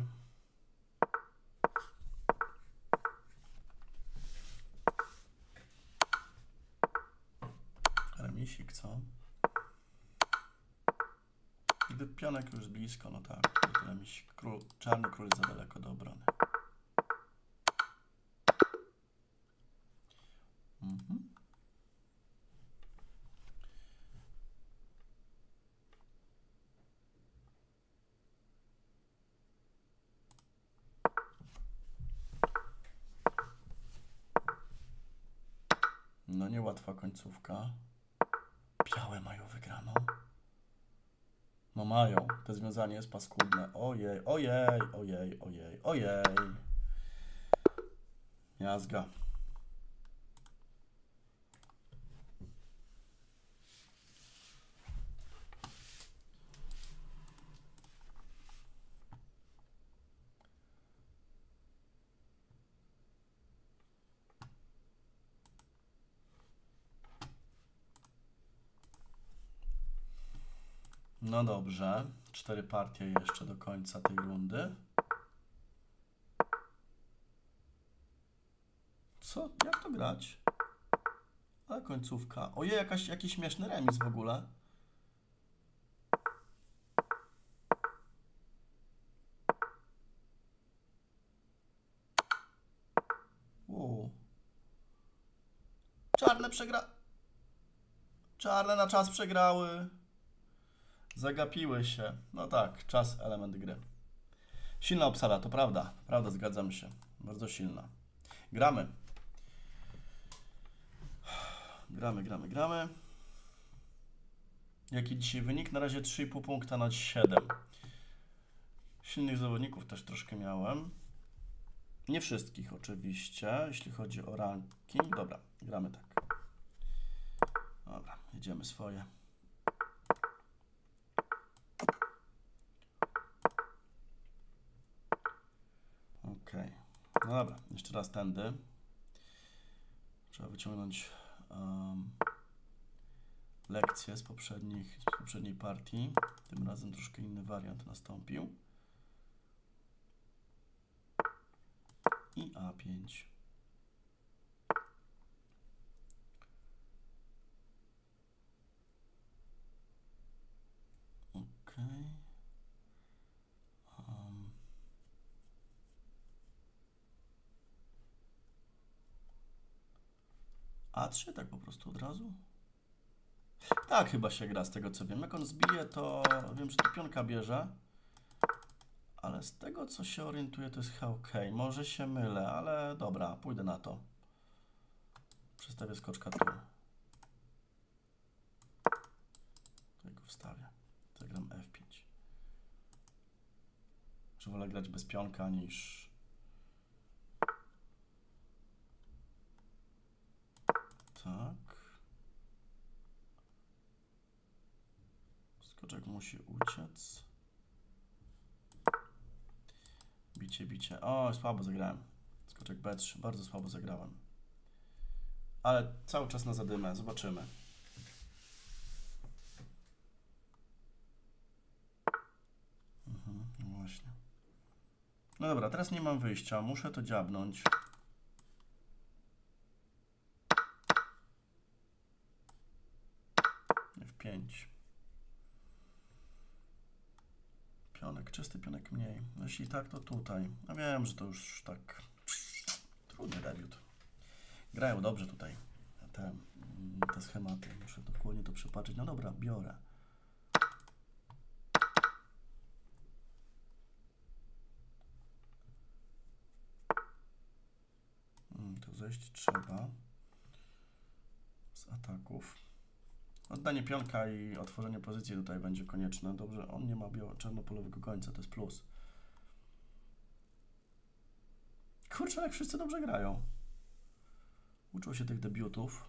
Remisik, co? Gdy pionek już blisko, no tak, remisik. Czarny król jest za daleko do obrony. No niełatwa końcówka. Białe mają wygraną. No mają. To związanie jest paskudne. Ojej, ojej, ojej, ojej, ojej. Jazga. No dobrze. 4 partie jeszcze do końca tej rundy. Co? Jak to grać? Ale końcówka. Ojej, jakiś śmieszny remis w ogóle. Czarne Czarne na czas przegrały. Zagapiły się. No tak, czas, element gry. Silna obsada, to prawda. Prawda, zgadzam się. Bardzo silna. Gramy. Gramy. Jaki dzisiaj wynik? Na razie 3,5 punkta na 7. Silnych zawodników też troszkę miałem. Nie wszystkich oczywiście, jeśli chodzi o ranking. Dobra, gramy tak. Dobra, jedziemy swoje. Okej. No dobra, jeszcze raz tędy. Trzeba wyciągnąć lekcje z poprzedniej partii. Tym razem troszkę inny wariant nastąpił. I A5. Ok. A3 tak po prostu od razu? Tak chyba się gra, z tego co wiem. Jak on zbije, to wiem, że to pionka bierze. Ale z tego co się orientuję, to jest chyba ok. Może się mylę, ale dobra, pójdę na to. Przestawię skoczka tu. Tutaj go wstawię. Zagram F5. Że wolę grać bez pionka niż... Tak. Skoczek musi uciec. Bicie, bicie. O, słabo zagrałem. Skoczek B3. Bardzo słabo zagrałem. Ale cały czas na zadymę. Zobaczymy. No właśnie. No dobra, teraz nie mam wyjścia. Muszę to dziabnąć. F5. Pionek, czysty pionek mniej. No jeśli tak, to tutaj. No wiem, że to już tak trudny debiut. Grają dobrze tutaj te schematy. Muszę dokładnie to przypatrzeć. No dobra, biorę. To zejść trzeba z ataków. Oddanie pionka i otworzenie pozycji tutaj będzie konieczne. Dobrze, on nie ma czarnopolowego końca, to jest plus. Kurczę, jak wszyscy dobrze grają. Uczą się tych debiutów.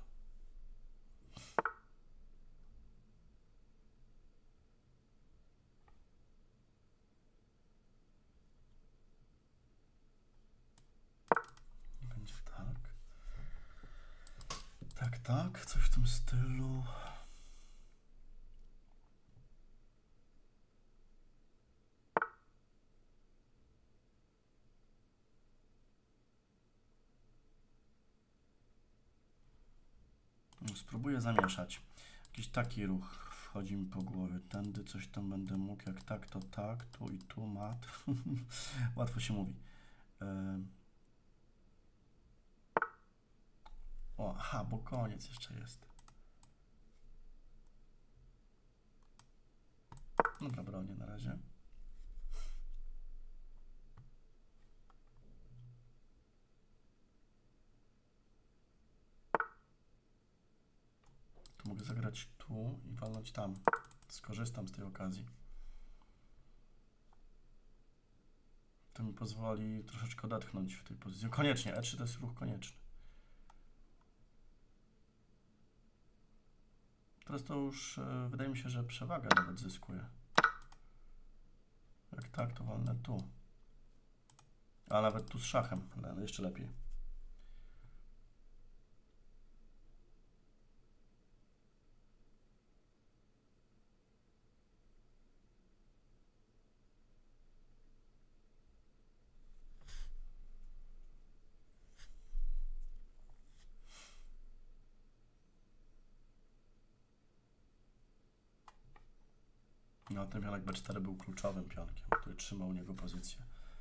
Będzie tak. Tak, tak, coś w tym stylu. Spróbuję zamieszać. Jakiś taki ruch wchodzi mi po głowie. Tędy coś tam będę mógł. Jak tak, to tak. Tu i tu mat. Łatwo się mówi. O, aha, bo koniec jeszcze jest. Dobra, bronię na razie. Tu mogę zagrać tu i walnąć tam. Skorzystam z tej okazji. To mi pozwoli troszeczkę odetchnąć w tej pozycji. Koniecznie, E3 to jest ruch konieczny. Teraz to już wydaje mi się, że przewagę nawet zyskuje. Jak tak, to walnę tu. A nawet tu z szachem, ale jeszcze lepiej. No, ten pionek B4 był kluczowym pionkiem, który trzymał u niego pozycję.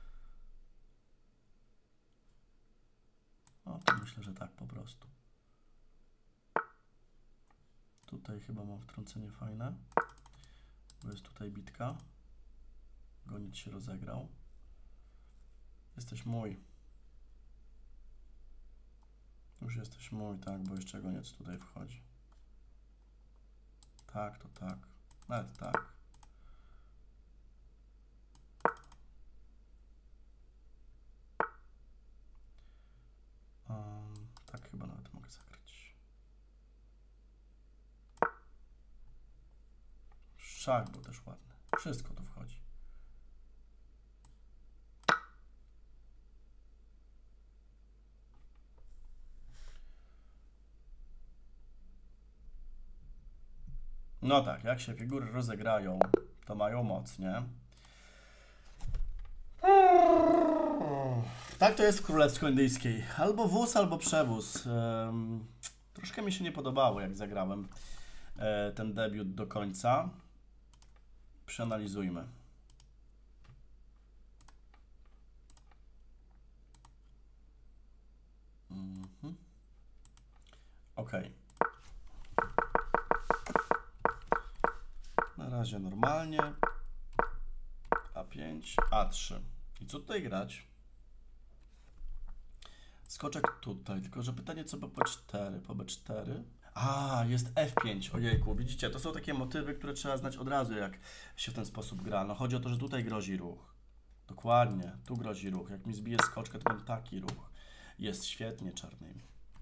No, to myślę, że tak po prostu. Tutaj chyba mam wtrącenie fajne, bo jest tutaj bitka. Goniec się rozegrał. Jesteś mój. Już jesteś mój, tak, bo jeszcze goniec tutaj wchodzi. Tak, to tak. Nawet tak. Tak chyba nawet mogę zagrać. Szach był też ładny. Wszystko tu wchodzi. No tak, jak się figury rozegrają, to mają moc, nie? Tak to jest w królewsko-indyjskiej. Albo wóz, albo przewóz. Troszkę mi się nie podobało, jak zagrałem ten debiut do końca. Przeanalizujmy. Ok. razie normalnie. A5, A3. I co tutaj grać? Skoczek tutaj, tylko że pytanie co po B4, po B4. A, jest F5, ojejku, widzicie, to są takie motywy, które trzeba znać od razu, jak się w ten sposób gra. No chodzi o to, że tutaj grozi ruch. Dokładnie, tu grozi ruch. Jak mi zbije skoczkę, to mam taki ruch. Jest świetnie czarnymi.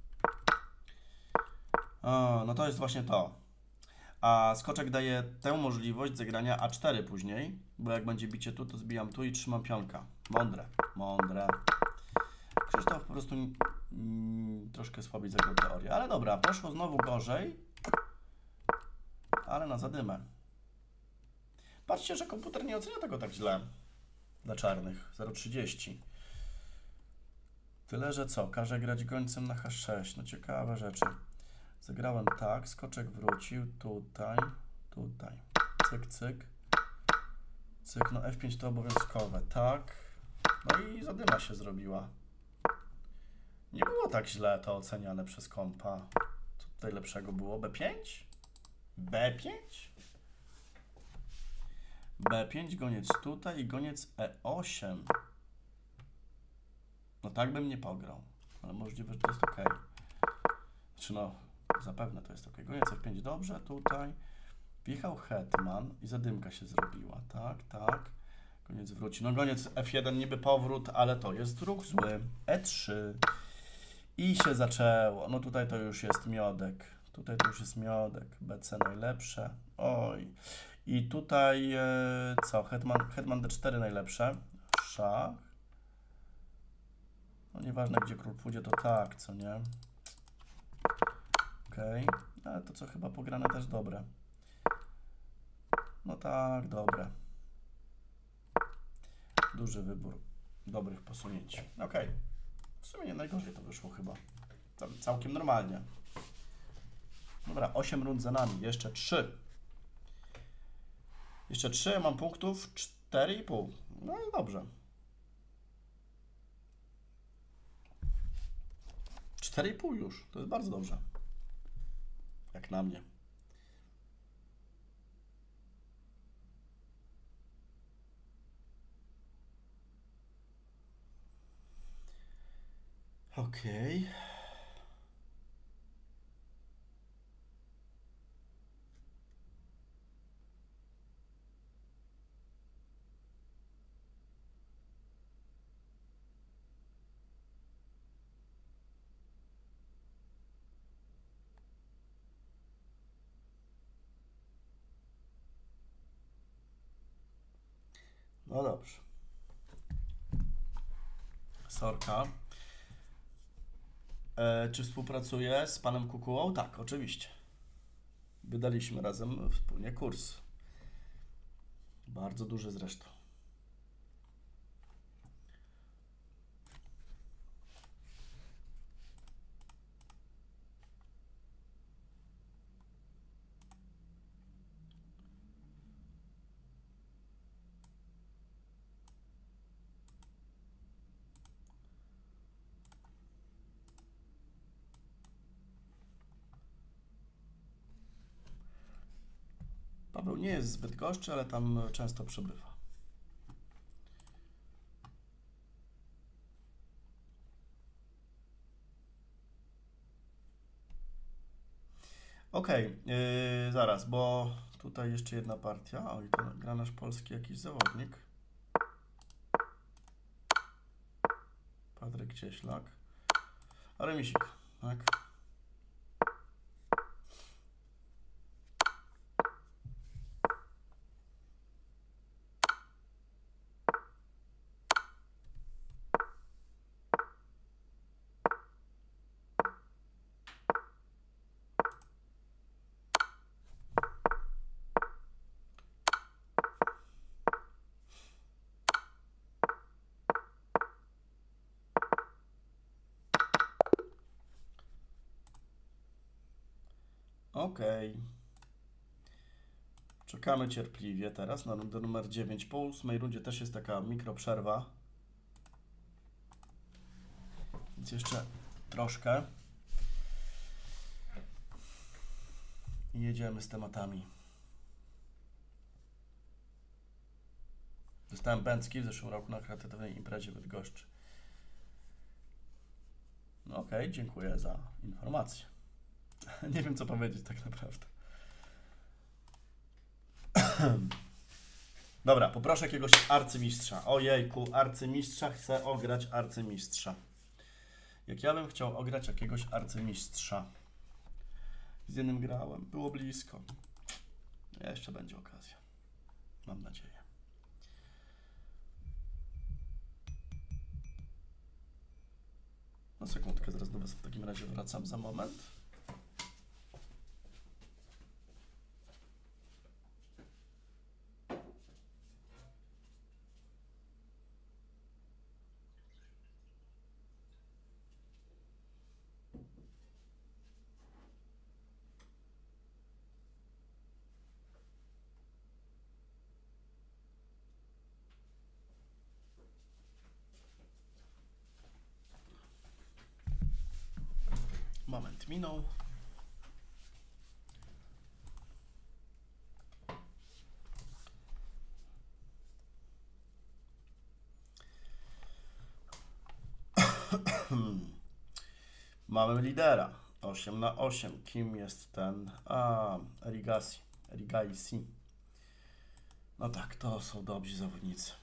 O, no to jest właśnie to. A skoczek daje tę możliwość zagrania A4 później, bo jak będzie bicie tu, to zbijam tu i trzymam pionka. Mądre, mądre. Krzysztof po prostu troszkę słabiej zagrał teorię, ale dobra, poszło znowu gorzej, ale na zadymę. Patrzcie, że komputer nie ocenia tego tak źle dla czarnych, 0,30. Tyle, że co, każe grać gońcem na H6, no ciekawe rzeczy. Zagrałem tak, skoczek wrócił, tutaj, tutaj, cyk, cyk, cyk, no F5 to obowiązkowe, tak, no i zadyma się zrobiła. Nie było tak źle to oceniane przez kompa. Co tutaj lepszego było? B5? B5? B5, goniec tutaj i goniec E8. No tak bym nie pograł, ale możliwe, że to jest ok. Znaczy no, zapewne to jest ok. Goniec F5 dobrze, tutaj. Wjechał hetman i zadymka się zrobiła. Tak, tak. Goniec wróci. No goniec F1 niby powrót, ale to jest ruch zły. E3. I się zaczęło. No tutaj to już jest miodek. Tutaj to już jest miodek. BC najlepsze. Oj. I tutaj co? Hetman D4 najlepsze. Szach. No nieważne gdzie król pójdzie, to tak, co nie? Okej. Ale to co chyba pograne też dobre. No tak, dobre. Duży wybór dobrych posunięć. Okej. W sumie nie najgorzej to wyszło chyba. Całkiem normalnie. Dobra, 8 rund za nami. Jeszcze 3. Jeszcze 3, mam punktów 4,5. No i dobrze. 4,5 już. To jest bardzo dobrze. Jak na mnie. Okej. No dobrze. Sorka. Czy współpracuję z panem Kukułą? Tak, oczywiście. Wydaliśmy razem wspólnie kurs. Bardzo duży zresztą. Paweł nie jest zbyt goszczy, ale tam często przebywa. Okej, zaraz, bo tutaj jeszcze jedna partia. Oj, to gra nasz polski jakiś zawodnik. Patryk Cieślak. A remisik, tak? Okej. Czekamy cierpliwie teraz na rundę numer 9. Po 8 rundzie też jest taka mikroprzerwa. Więc jeszcze troszkę. I jedziemy z tematami. Dostałem pęcki w zeszłym roku na charytatywnej imprezie w Bydgoszczy. No okej, dziękuję za informację. Nie wiem, co powiedzieć tak naprawdę. Dobra, poproszę jakiegoś arcymistrza. Ojejku, arcymistrza, chcę ograć arcymistrza. Jak ja bym chciał ograć jakiegoś arcymistrza. Z jednym grałem, było blisko. Jeszcze będzie okazja. Mam nadzieję. No sekundkę, zaraz do Was w takim razie wracam za moment. Moment minął. Mamy lidera. 8/8. Kim jest ten? Erigaisi. No tak, to są dobrzy zawodnicy.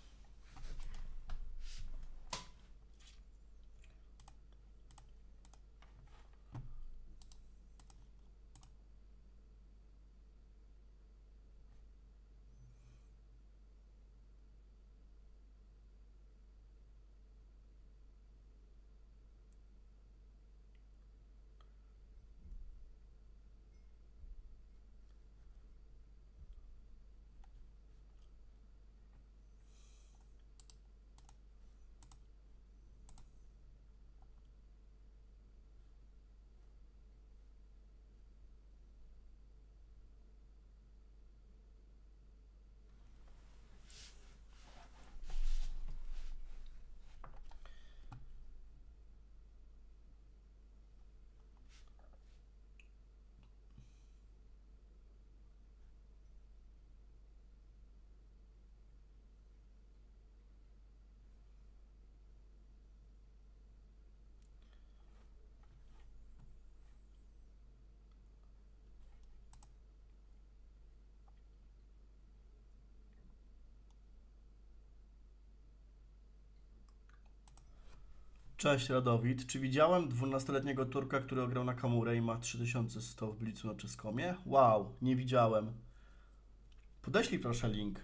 Cześć Radowid. Czy widziałem 12-letniego Turka, który ograł na Kamurę i ma 3100 w Blicu na Czeskomie? Wow, nie widziałem. Podeślij proszę link.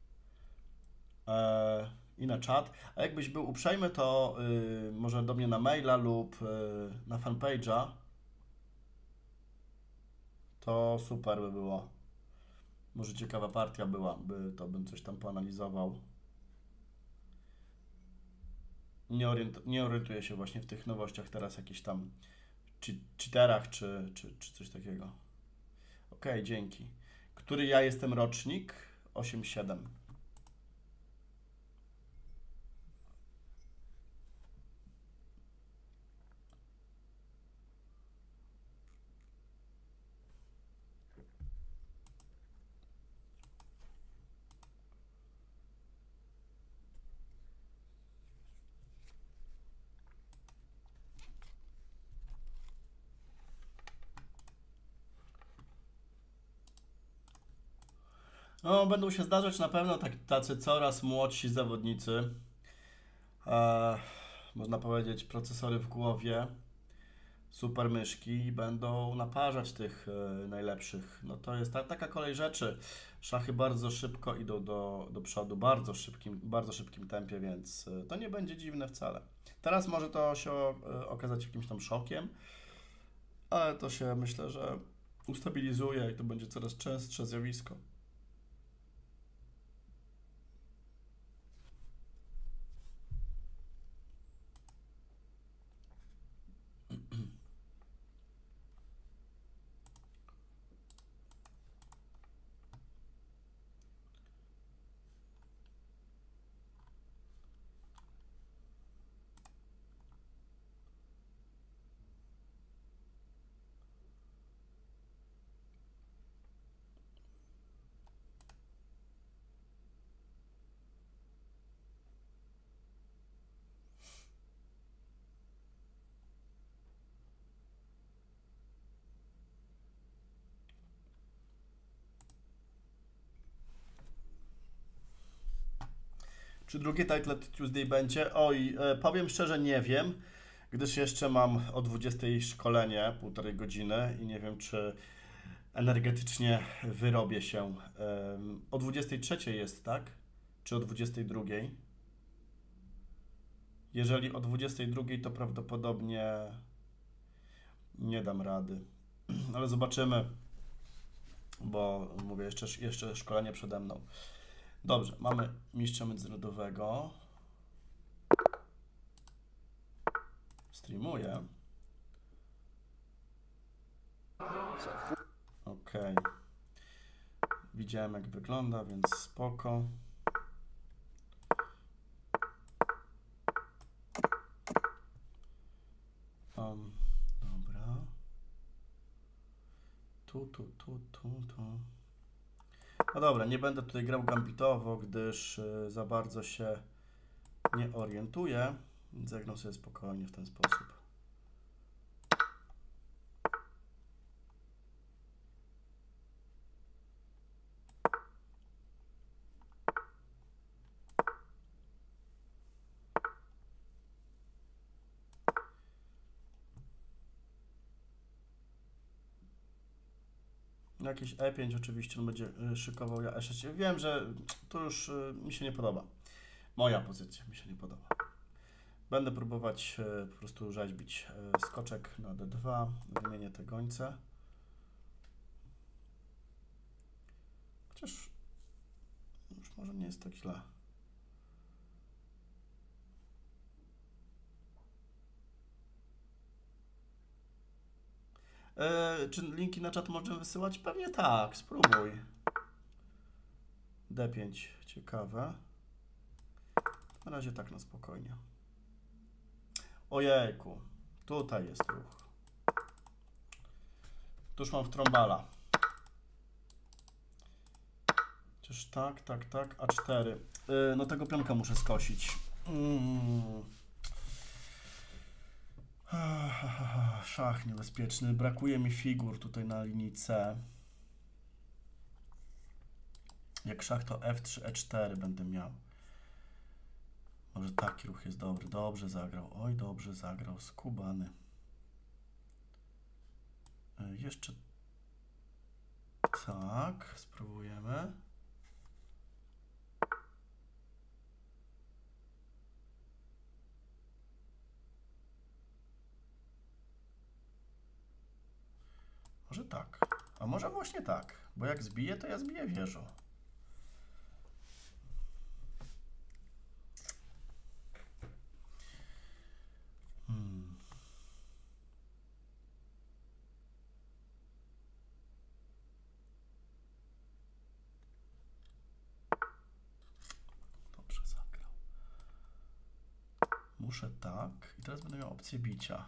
I na czat. A jakbyś był uprzejmy, to może do mnie na maila lub na fanpage'a. To super by było. Może ciekawa partia byłaby, to bym coś tam poanalizował. Nie orientuję się właśnie w tych nowościach teraz, jakichś tam cheaterach czy coś takiego. Okej, dzięki. Który ja jestem rocznik? 8/7. No, będą się zdarzać na pewno tacy coraz młodsi zawodnicy. Można powiedzieć, procesory w głowie, super myszki będą naparzać tych najlepszych. No to jest taka kolej rzeczy. Szachy bardzo szybko idą do przodu, bardzo szybkim tempie, więc to nie będzie dziwne wcale. Teraz może to się okazać jakimś tam szokiem, ale to się myślę, że ustabilizuje i to będzie coraz częstsze zjawisko. Czy drugie Title Tuesday będzie? Oj, powiem szczerze, nie wiem, gdyż jeszcze mam o 20 szkolenie, 1,5 godziny i nie wiem, czy energetycznie wyrobię się. O 23 jest, tak? Czy o 22? Jeżeli o 22, to prawdopodobnie nie dam rady. Ale zobaczymy, bo mówię, jeszcze szkolenie przede mną. Dobrze, mamy mistrza międzynarodowego. Streamuję. Ok. Widziałem, jak wygląda, więc spoko. Dobra. Tu. No dobra, nie będę tutaj grał gambitowo, gdyż za bardzo się nie orientuję. Więc zagram sobie spokojnie w ten sposób. Jakieś E5 oczywiście on będzie szykował, ja E6. Wiem, że to już mi się nie podoba. Moja pozycja mi się nie podoba. Będę próbować po prostu rzeźbić skoczek na D2, wymienię te gońce. Chociaż już może nie jest tak źle. Czy linki na czat możemy wysyłać? Pewnie tak, spróbuj. D5, ciekawe. Na razie tak na spokojnie. Ojejku, tutaj jest ruch. Tuż mam w trąbala. Chociaż tak, A4. No tego pionka muszę skosić. Szach niebezpieczny. Brakuje mi figur tutaj na linii C. Jak szach to F3, E4 będę miał. Może taki ruch jest dobry. Dobrze zagrał. Oj, dobrze zagrał. Skubany. Jeszcze tak. Spróbujemy. Może tak. A może właśnie tak. Bo jak zbiję, to ja zbiję wieżą. Dobrze zagrał. Muszę tak. I teraz będę miał opcję bicia.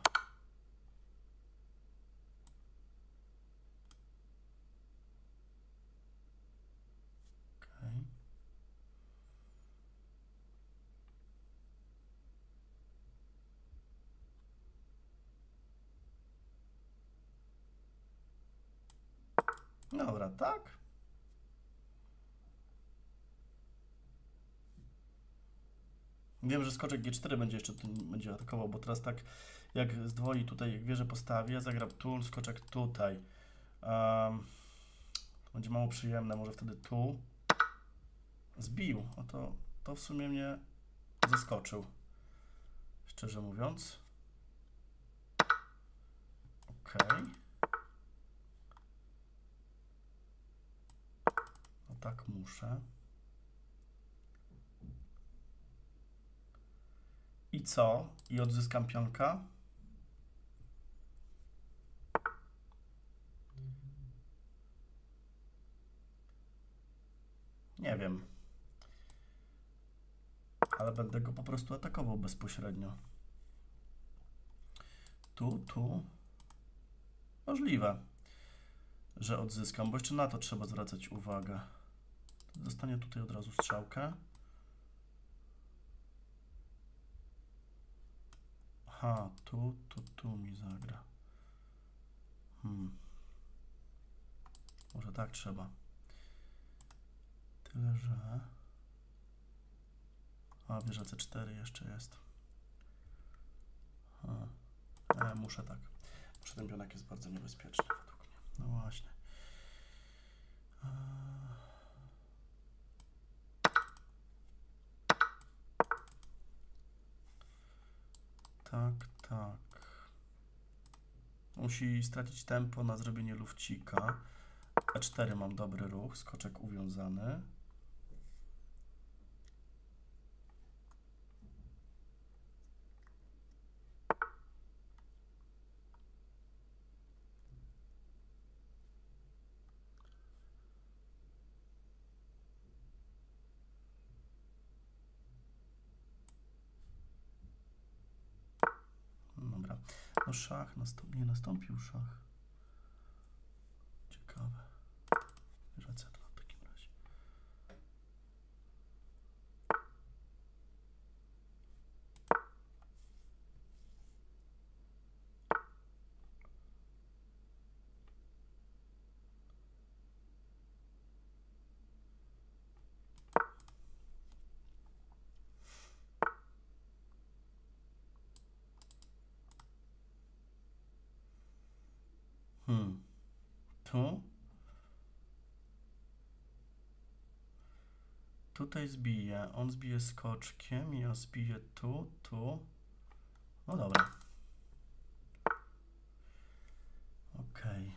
Dobra, tak. Wiem, że skoczek G4 będzie jeszcze będzie atakował, bo teraz tak jak zdwoi tutaj, jak wieżę postawię, zagra tu, skoczek tutaj. To będzie mało przyjemne, może wtedy tu. Zbił, no to w sumie mnie zaskoczył, szczerze mówiąc. Ok. No tak muszę. I co? I odzyskam pionka? Nie wiem. Ale będę go po prostu atakował bezpośrednio. Tu. Możliwe, że odzyskam, bo jeszcze na to trzeba zwracać uwagę. Dostanie tutaj od razu strzałkę. Aha, tu mi zagra. Może tak trzeba. Tyle, że... A, wieża C4 jeszcze jest. Muszę tak. Ten pionek jest bardzo niebezpieczny według mnie. No właśnie. Tak, tak. Musi stracić tempo na zrobienie lufcika. E4 mam dobry ruch, skoczek uwiązany. Dobra, no szach nie nastąpił szach. Ciekawe. Wieża C2 w takim razie. Tu? Tutaj zbije. On zbije skoczkiem i ja zbiję tu. No dobra. Okej.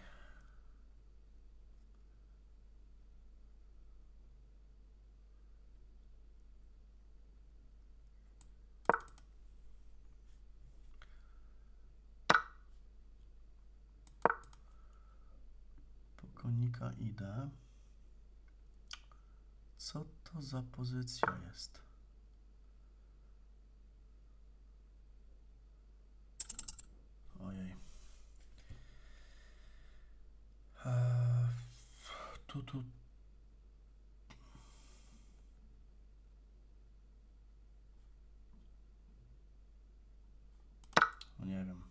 Po konika idę. Co to za pozycja jest? Ojej. Tu. No nie wiem.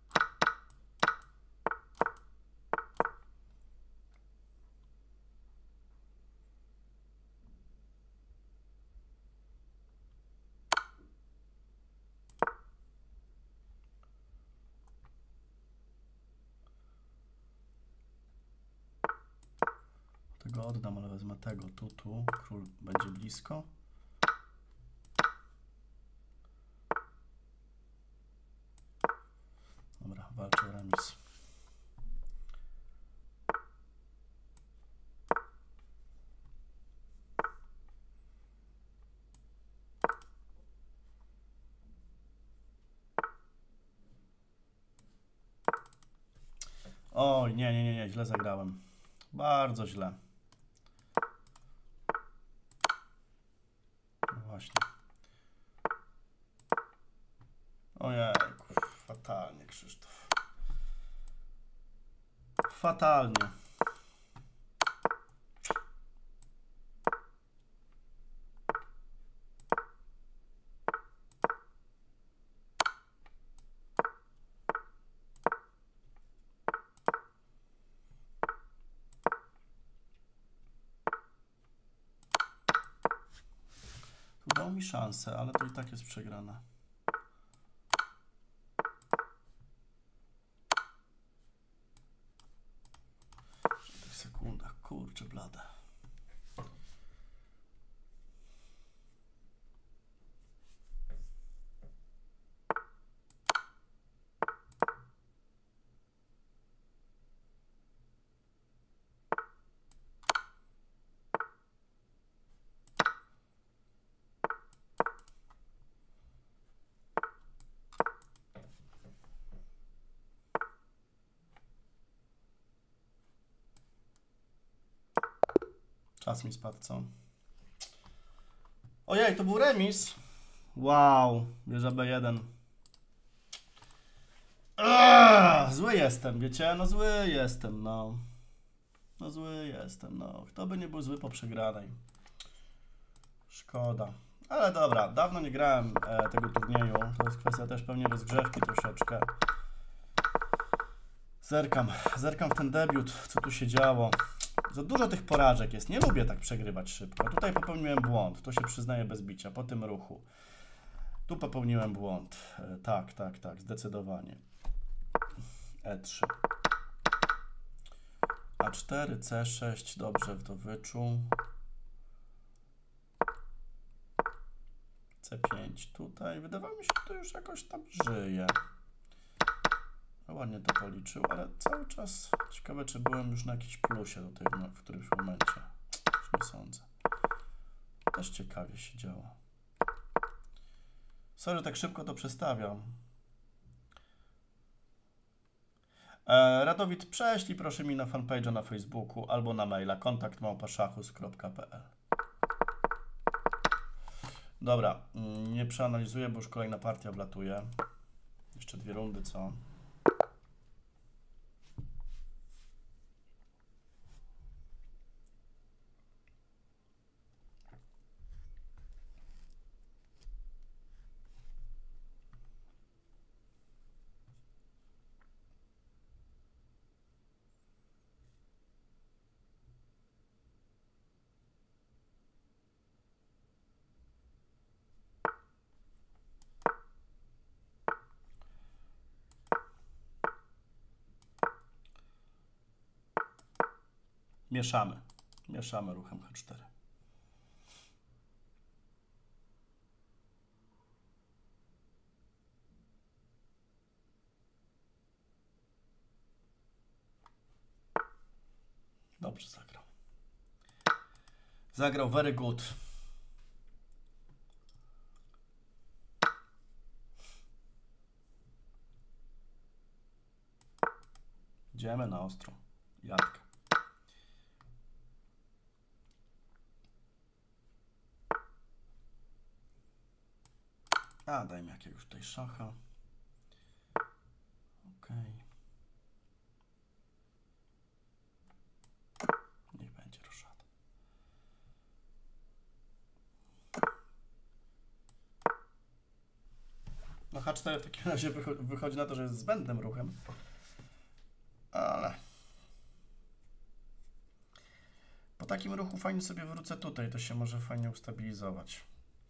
Tego oddam, ale wezmę tego. Tu. Król będzie blisko. Dobra, walczę o remis. Oj, nie, źle zagrałem. Bardzo źle. No właśnie. Ojejku, fatalnie, Krzysztof. Fatalnie. Dał mi szansę, ale to i tak jest przegrane. W tych sekundach, kurczę blade. Czas mi spadł, co? Ojej, to był remis. Wow, wieża B1. Zły jestem, wiecie? No zły jestem, no. No zły jestem, no. Kto by nie był zły po przegranej? Szkoda. Ale dobra, dawno nie grałem tego turnieju. To jest kwestia też pewnie rozgrzewki troszeczkę. Zerkam w ten debiut, co tu się działo. Za dużo tych porażek jest. Nie lubię tak przegrywać szybko. Tutaj popełniłem błąd. To się przyznaję bez bicia. Po tym ruchu. Tu popełniłem błąd. Tak, tak, tak. Zdecydowanie. E3. A4, C6. Dobrze to wyczuł. C5 tutaj. Wydawało mi się, że to już jakoś tam żyje. Ładnie to policzył, ale cały czas ciekawe, czy byłem już na jakimś plusie tutaj w którymś momencie. Już nie sądzę. Też ciekawie się działo. Sorry, że tak szybko to przestawiam. Radowid, prześlij proszę mi na fanpage'a na Facebooku albo na maila kontakt@szachus.pl. Dobra, nie przeanalizuję, bo już kolejna partia wlatuje. Jeszcze 2 rundy, co? Mieszamy. Mieszamy ruchem H4. Dobrze zagrał. Zagrał very good. Idziemy na ostro. Jadka. A, dajmy jakiegoś tutaj szacha. Ok. Niech będzie roszada. No H4 w takim razie wychodzi na to, że jest zbędnym ruchem. Ale po takim ruchu fajnie sobie wrócę tutaj, to się może fajnie ustabilizować.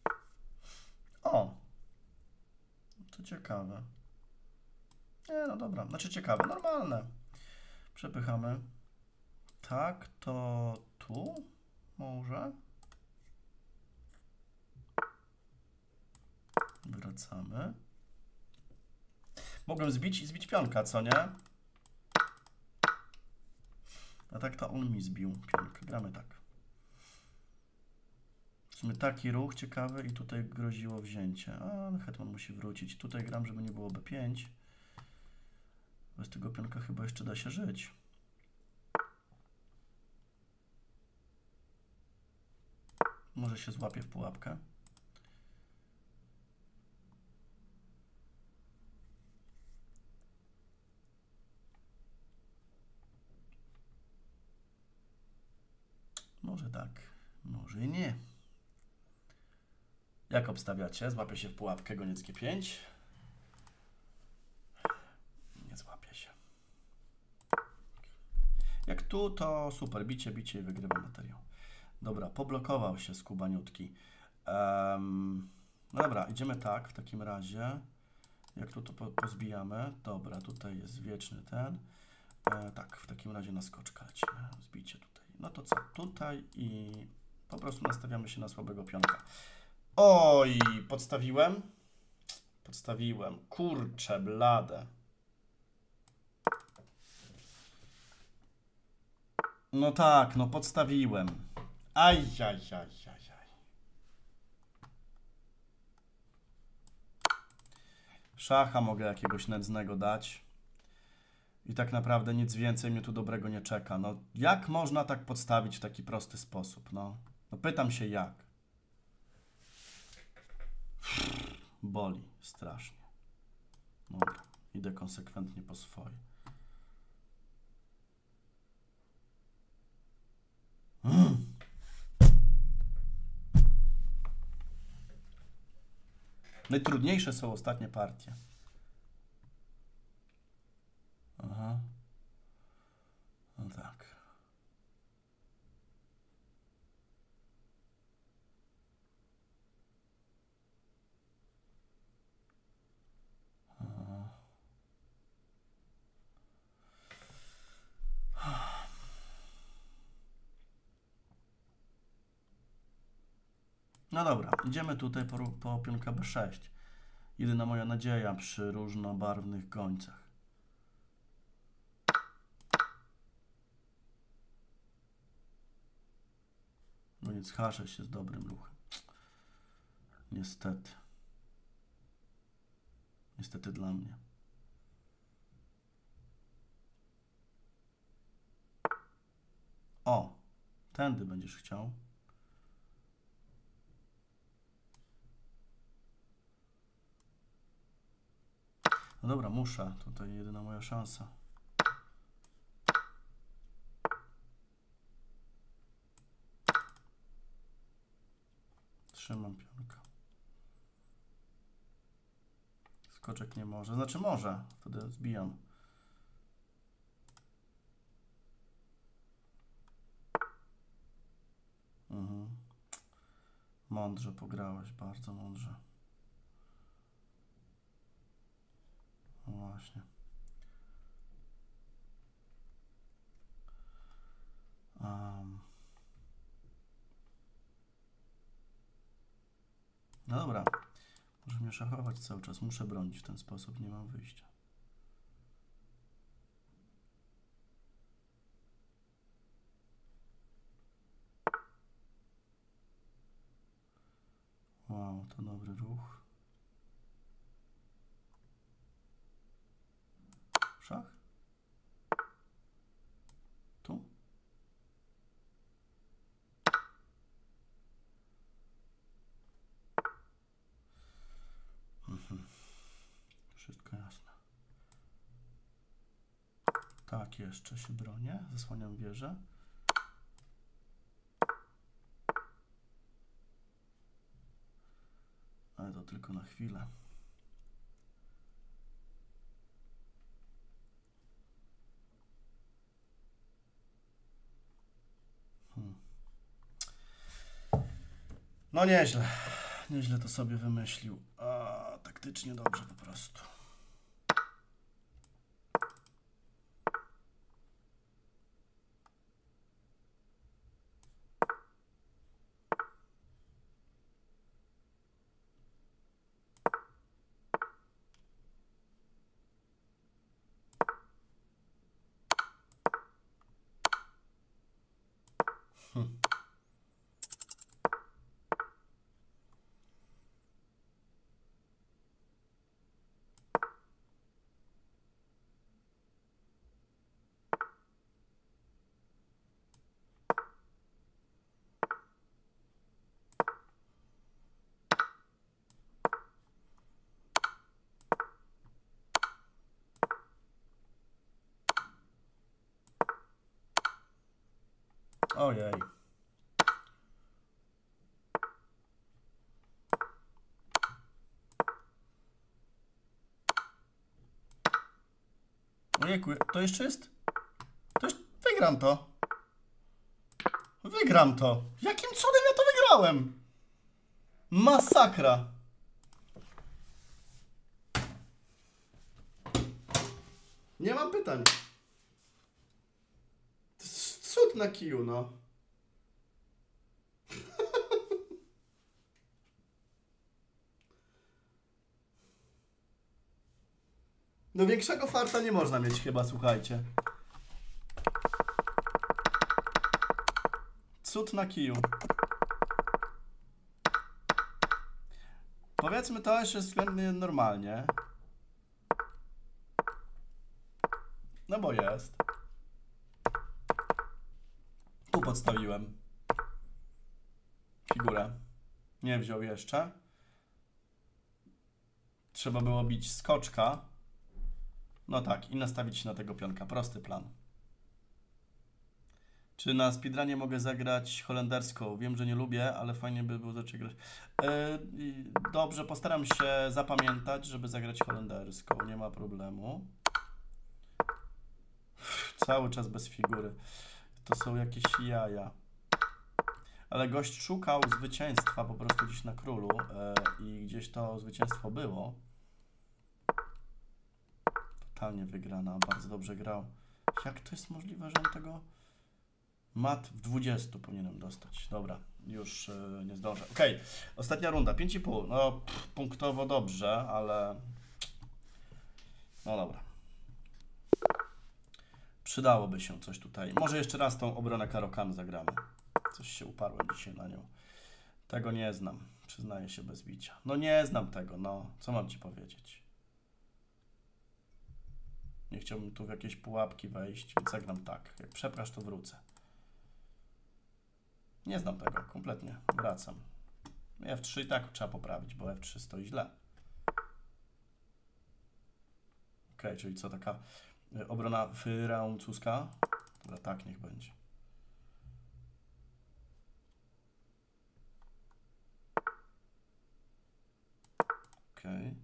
O! To ciekawe. Nie, no dobra. Znaczy ciekawe, normalne. Przepychamy. Tak, to tu? Może? Wracamy. Mogłem zbić i zbić pionka, co nie? A tak to on mi zbił pionkę. Gramy tak. W sumie taki ruch ciekawy i tutaj groziło wzięcie. A, hetman musi wrócić. Tutaj gram, żeby nie było B5. Bez tego pionka chyba jeszcze da się żyć. Może się złapie w pułapkę. Może tak, może i nie. Jak obstawiacie? Złapie się w pułapkę goniec G5? Nie złapie się. Jak tu, to super. Bicie, bicie i wygrywa materiał. Dobra, poblokował się skubaniutki. No dobra, idziemy tak w takim razie. Jak tu to pozbijamy? Dobra, tutaj jest wieczny ten. Tak, w takim razie na skoczka lecimy. Zbicie tutaj. No to co? Tutaj i po prostu nastawiamy się na słabego pionka. Oj, podstawiłem? Podstawiłem. Kurczę, blade. No tak, no podstawiłem. Ajajajajaj. Szacha mogę jakiegoś nędznego dać. I tak naprawdę nic więcej mnie tu dobrego nie czeka. No jak można tak podstawić w taki prosty sposób? No pytam się jak. Boli strasznie. Dobra, idę konsekwentnie po swoje. Najtrudniejsze są ostatnie partie. Aha. No tak. No dobra, idziemy tutaj po pionka B6. Jedyna moja nadzieja przy różnobarwnych gońcach. Goniec H6 jest dobrym ruchem. Niestety. Niestety dla mnie. O, tędy będziesz chciał. No dobra, muszę. Tutaj jedyna moja szansa. Trzymam pionka. Skoczek nie może. Znaczy może. Wtedy zbijam. Mądrze pograłeś. Bardzo mądrze. No właśnie. No dobra. Muszę mnie szachować cały czas. Muszę bronić w ten sposób. Nie mam wyjścia. Wow, to dobry ruch. Szach? Tu? Wszystko jasne. Tak, jeszcze się bronię. Zasłaniam wieżę. Ale to tylko na chwilę. No nieźle. Nieźle to sobie wymyślił. Taktycznie dobrze po prostu. Ojej. Ojejku, to jeszcze jest? Wygram to. Wygram to. Jakim cudem ja to wygrałem? Masakra. Nie mam pytań. To jest cud na kiju, no. No większego farta nie można mieć chyba, słuchajcie. Cud na kiju. Powiedzmy to jeszcze względnie normalnie. No bo jest. Tu podstawiłem figurę. Nie wziął jeszcze. Trzeba było bić skoczka. No tak, i nastawić się na tego pionka. Prosty plan. Czy na speedrunie mogę zagrać holenderską? Wiem, że nie lubię, ale fajnie by było zacząć grać. Dobrze, postaram się zapamiętać, żeby zagrać holenderską. Nie ma problemu. Cały czas bez figury. To są jakieś jaja. Ale gość szukał zwycięstwa po prostu gdzieś na królu i gdzieś to zwycięstwo było. Totalnie wygrana, bardzo dobrze grał. Jak to jest możliwe, że on tego Mat w 20 powinienem dostać. Dobra, już nie zdążę. Okej, ostatnia runda, 5,5. No, punktowo dobrze, ale... No dobra. Przydałoby się coś tutaj. Może jeszcze raz tą obronę Caro-Kann zagramy. Coś się uparłem dzisiaj na nią. Tego nie znam. Przyznaję się bez bicia. No nie znam tego, no. Co mam ci powiedzieć? Nie chciałbym tu w jakieś pułapki wejść, więc zagram tak. Jak przeprasz, to wrócę. Nie znam tego, kompletnie. Wracam. F3 i tak trzeba poprawić, bo F3 stoi źle. Ok, czyli co, taka obrona francuska? Dobra, tak niech będzie. Ok.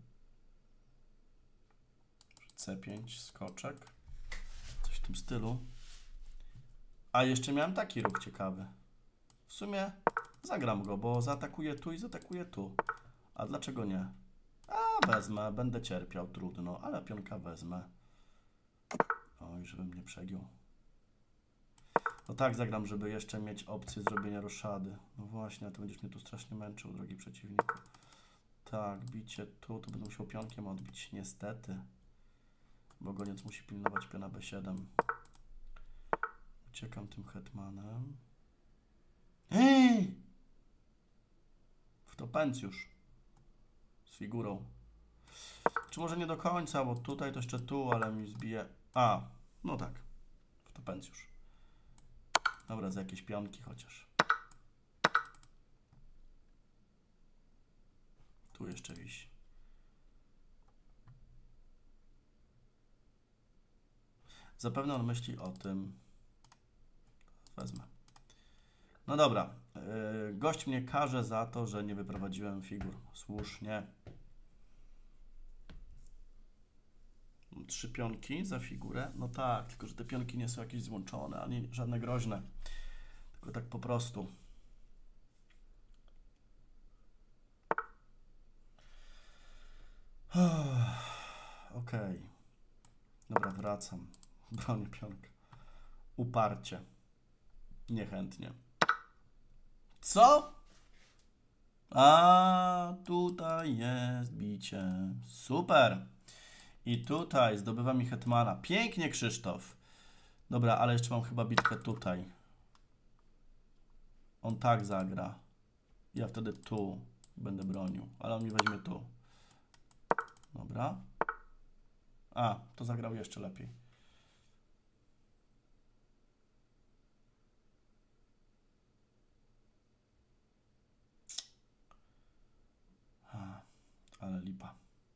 C5, skoczek. Coś w tym stylu. A jeszcze miałem taki ruch ciekawy. W sumie zagram go, bo zaatakuję tu i zaatakuję tu. A dlaczego nie? A wezmę, będę cierpiał, trudno, ale pionka wezmę. Oj, żebym nie przegiął. No tak zagram, żeby jeszcze mieć opcję zrobienia roszady. No właśnie, a to będziesz mnie tu strasznie męczył, drogi przeciwniku. Tak, bicie tu, to będę musiał pionkiem odbić, niestety. Bo goniec musi pilnować piona B7. Uciekam tym hetmanem. W to pęcjusz. Z figurą. Czy może nie do końca, bo tutaj to jeszcze tu, ale mi zbije... A, no tak. W to pęcjusz. Dobra, za jakieś pionki chociaż. Tu jeszcze wisi. Zapewne on myśli o tym. Wezmę. No dobra. Gość mnie karze za to, że nie wyprowadziłem figur. Słusznie. 3 pionki za figurę. No tak, tylko że te pionki nie są jakieś złączone, ani żadne groźne. Tylko tak po prostu. Okej. Dobra, wracam. Bronię pionka. Uparcie. Niechętnie. Co? A tutaj jest bicie. Super. I tutaj zdobywa mi hetmana. Pięknie, Krzysztof. Dobra, ale jeszcze mam chyba bitkę tutaj. On tak zagra. Ja wtedy tu będę bronił, ale on mi weźmie tu. Dobra. A, to zagrał jeszcze lepiej. Ale lipa.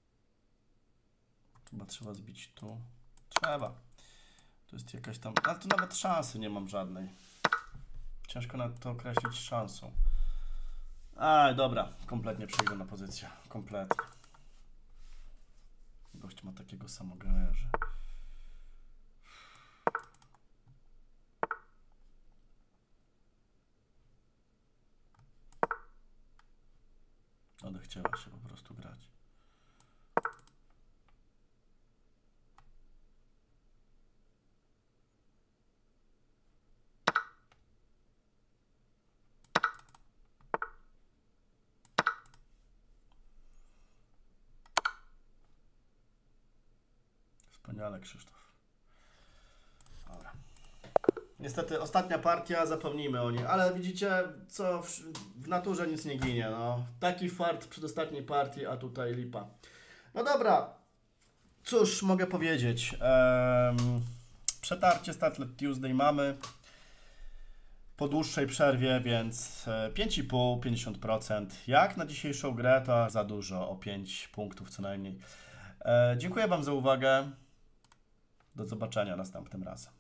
Chyba trzeba zbić tu. Trzeba. To jest jakaś tam... Ale tu nawet szansy nie mam żadnej. Ciężko nawet to określić szansą. A, dobra. Kompletnie przejdę na pozycję. Kompletnie. Gość ma takiego samograja, że... Odechciała się po prostu grać. Wspaniale, Krzysztof. Dobra. Niestety ostatnia partia, zapomnijmy o niej, ale widzicie, co w naturze nic nie ginie, no. Taki fart przed ostatniej partii, a tutaj lipa. No dobra, cóż mogę powiedzieć. Przetarcie Statlet Tuesday mamy po dłuższej przerwie, więc 5,5, 50%. Jak na dzisiejszą grę to za dużo, o 5 punktów co najmniej. Dziękuję Wam za uwagę. Do zobaczenia następnym razem.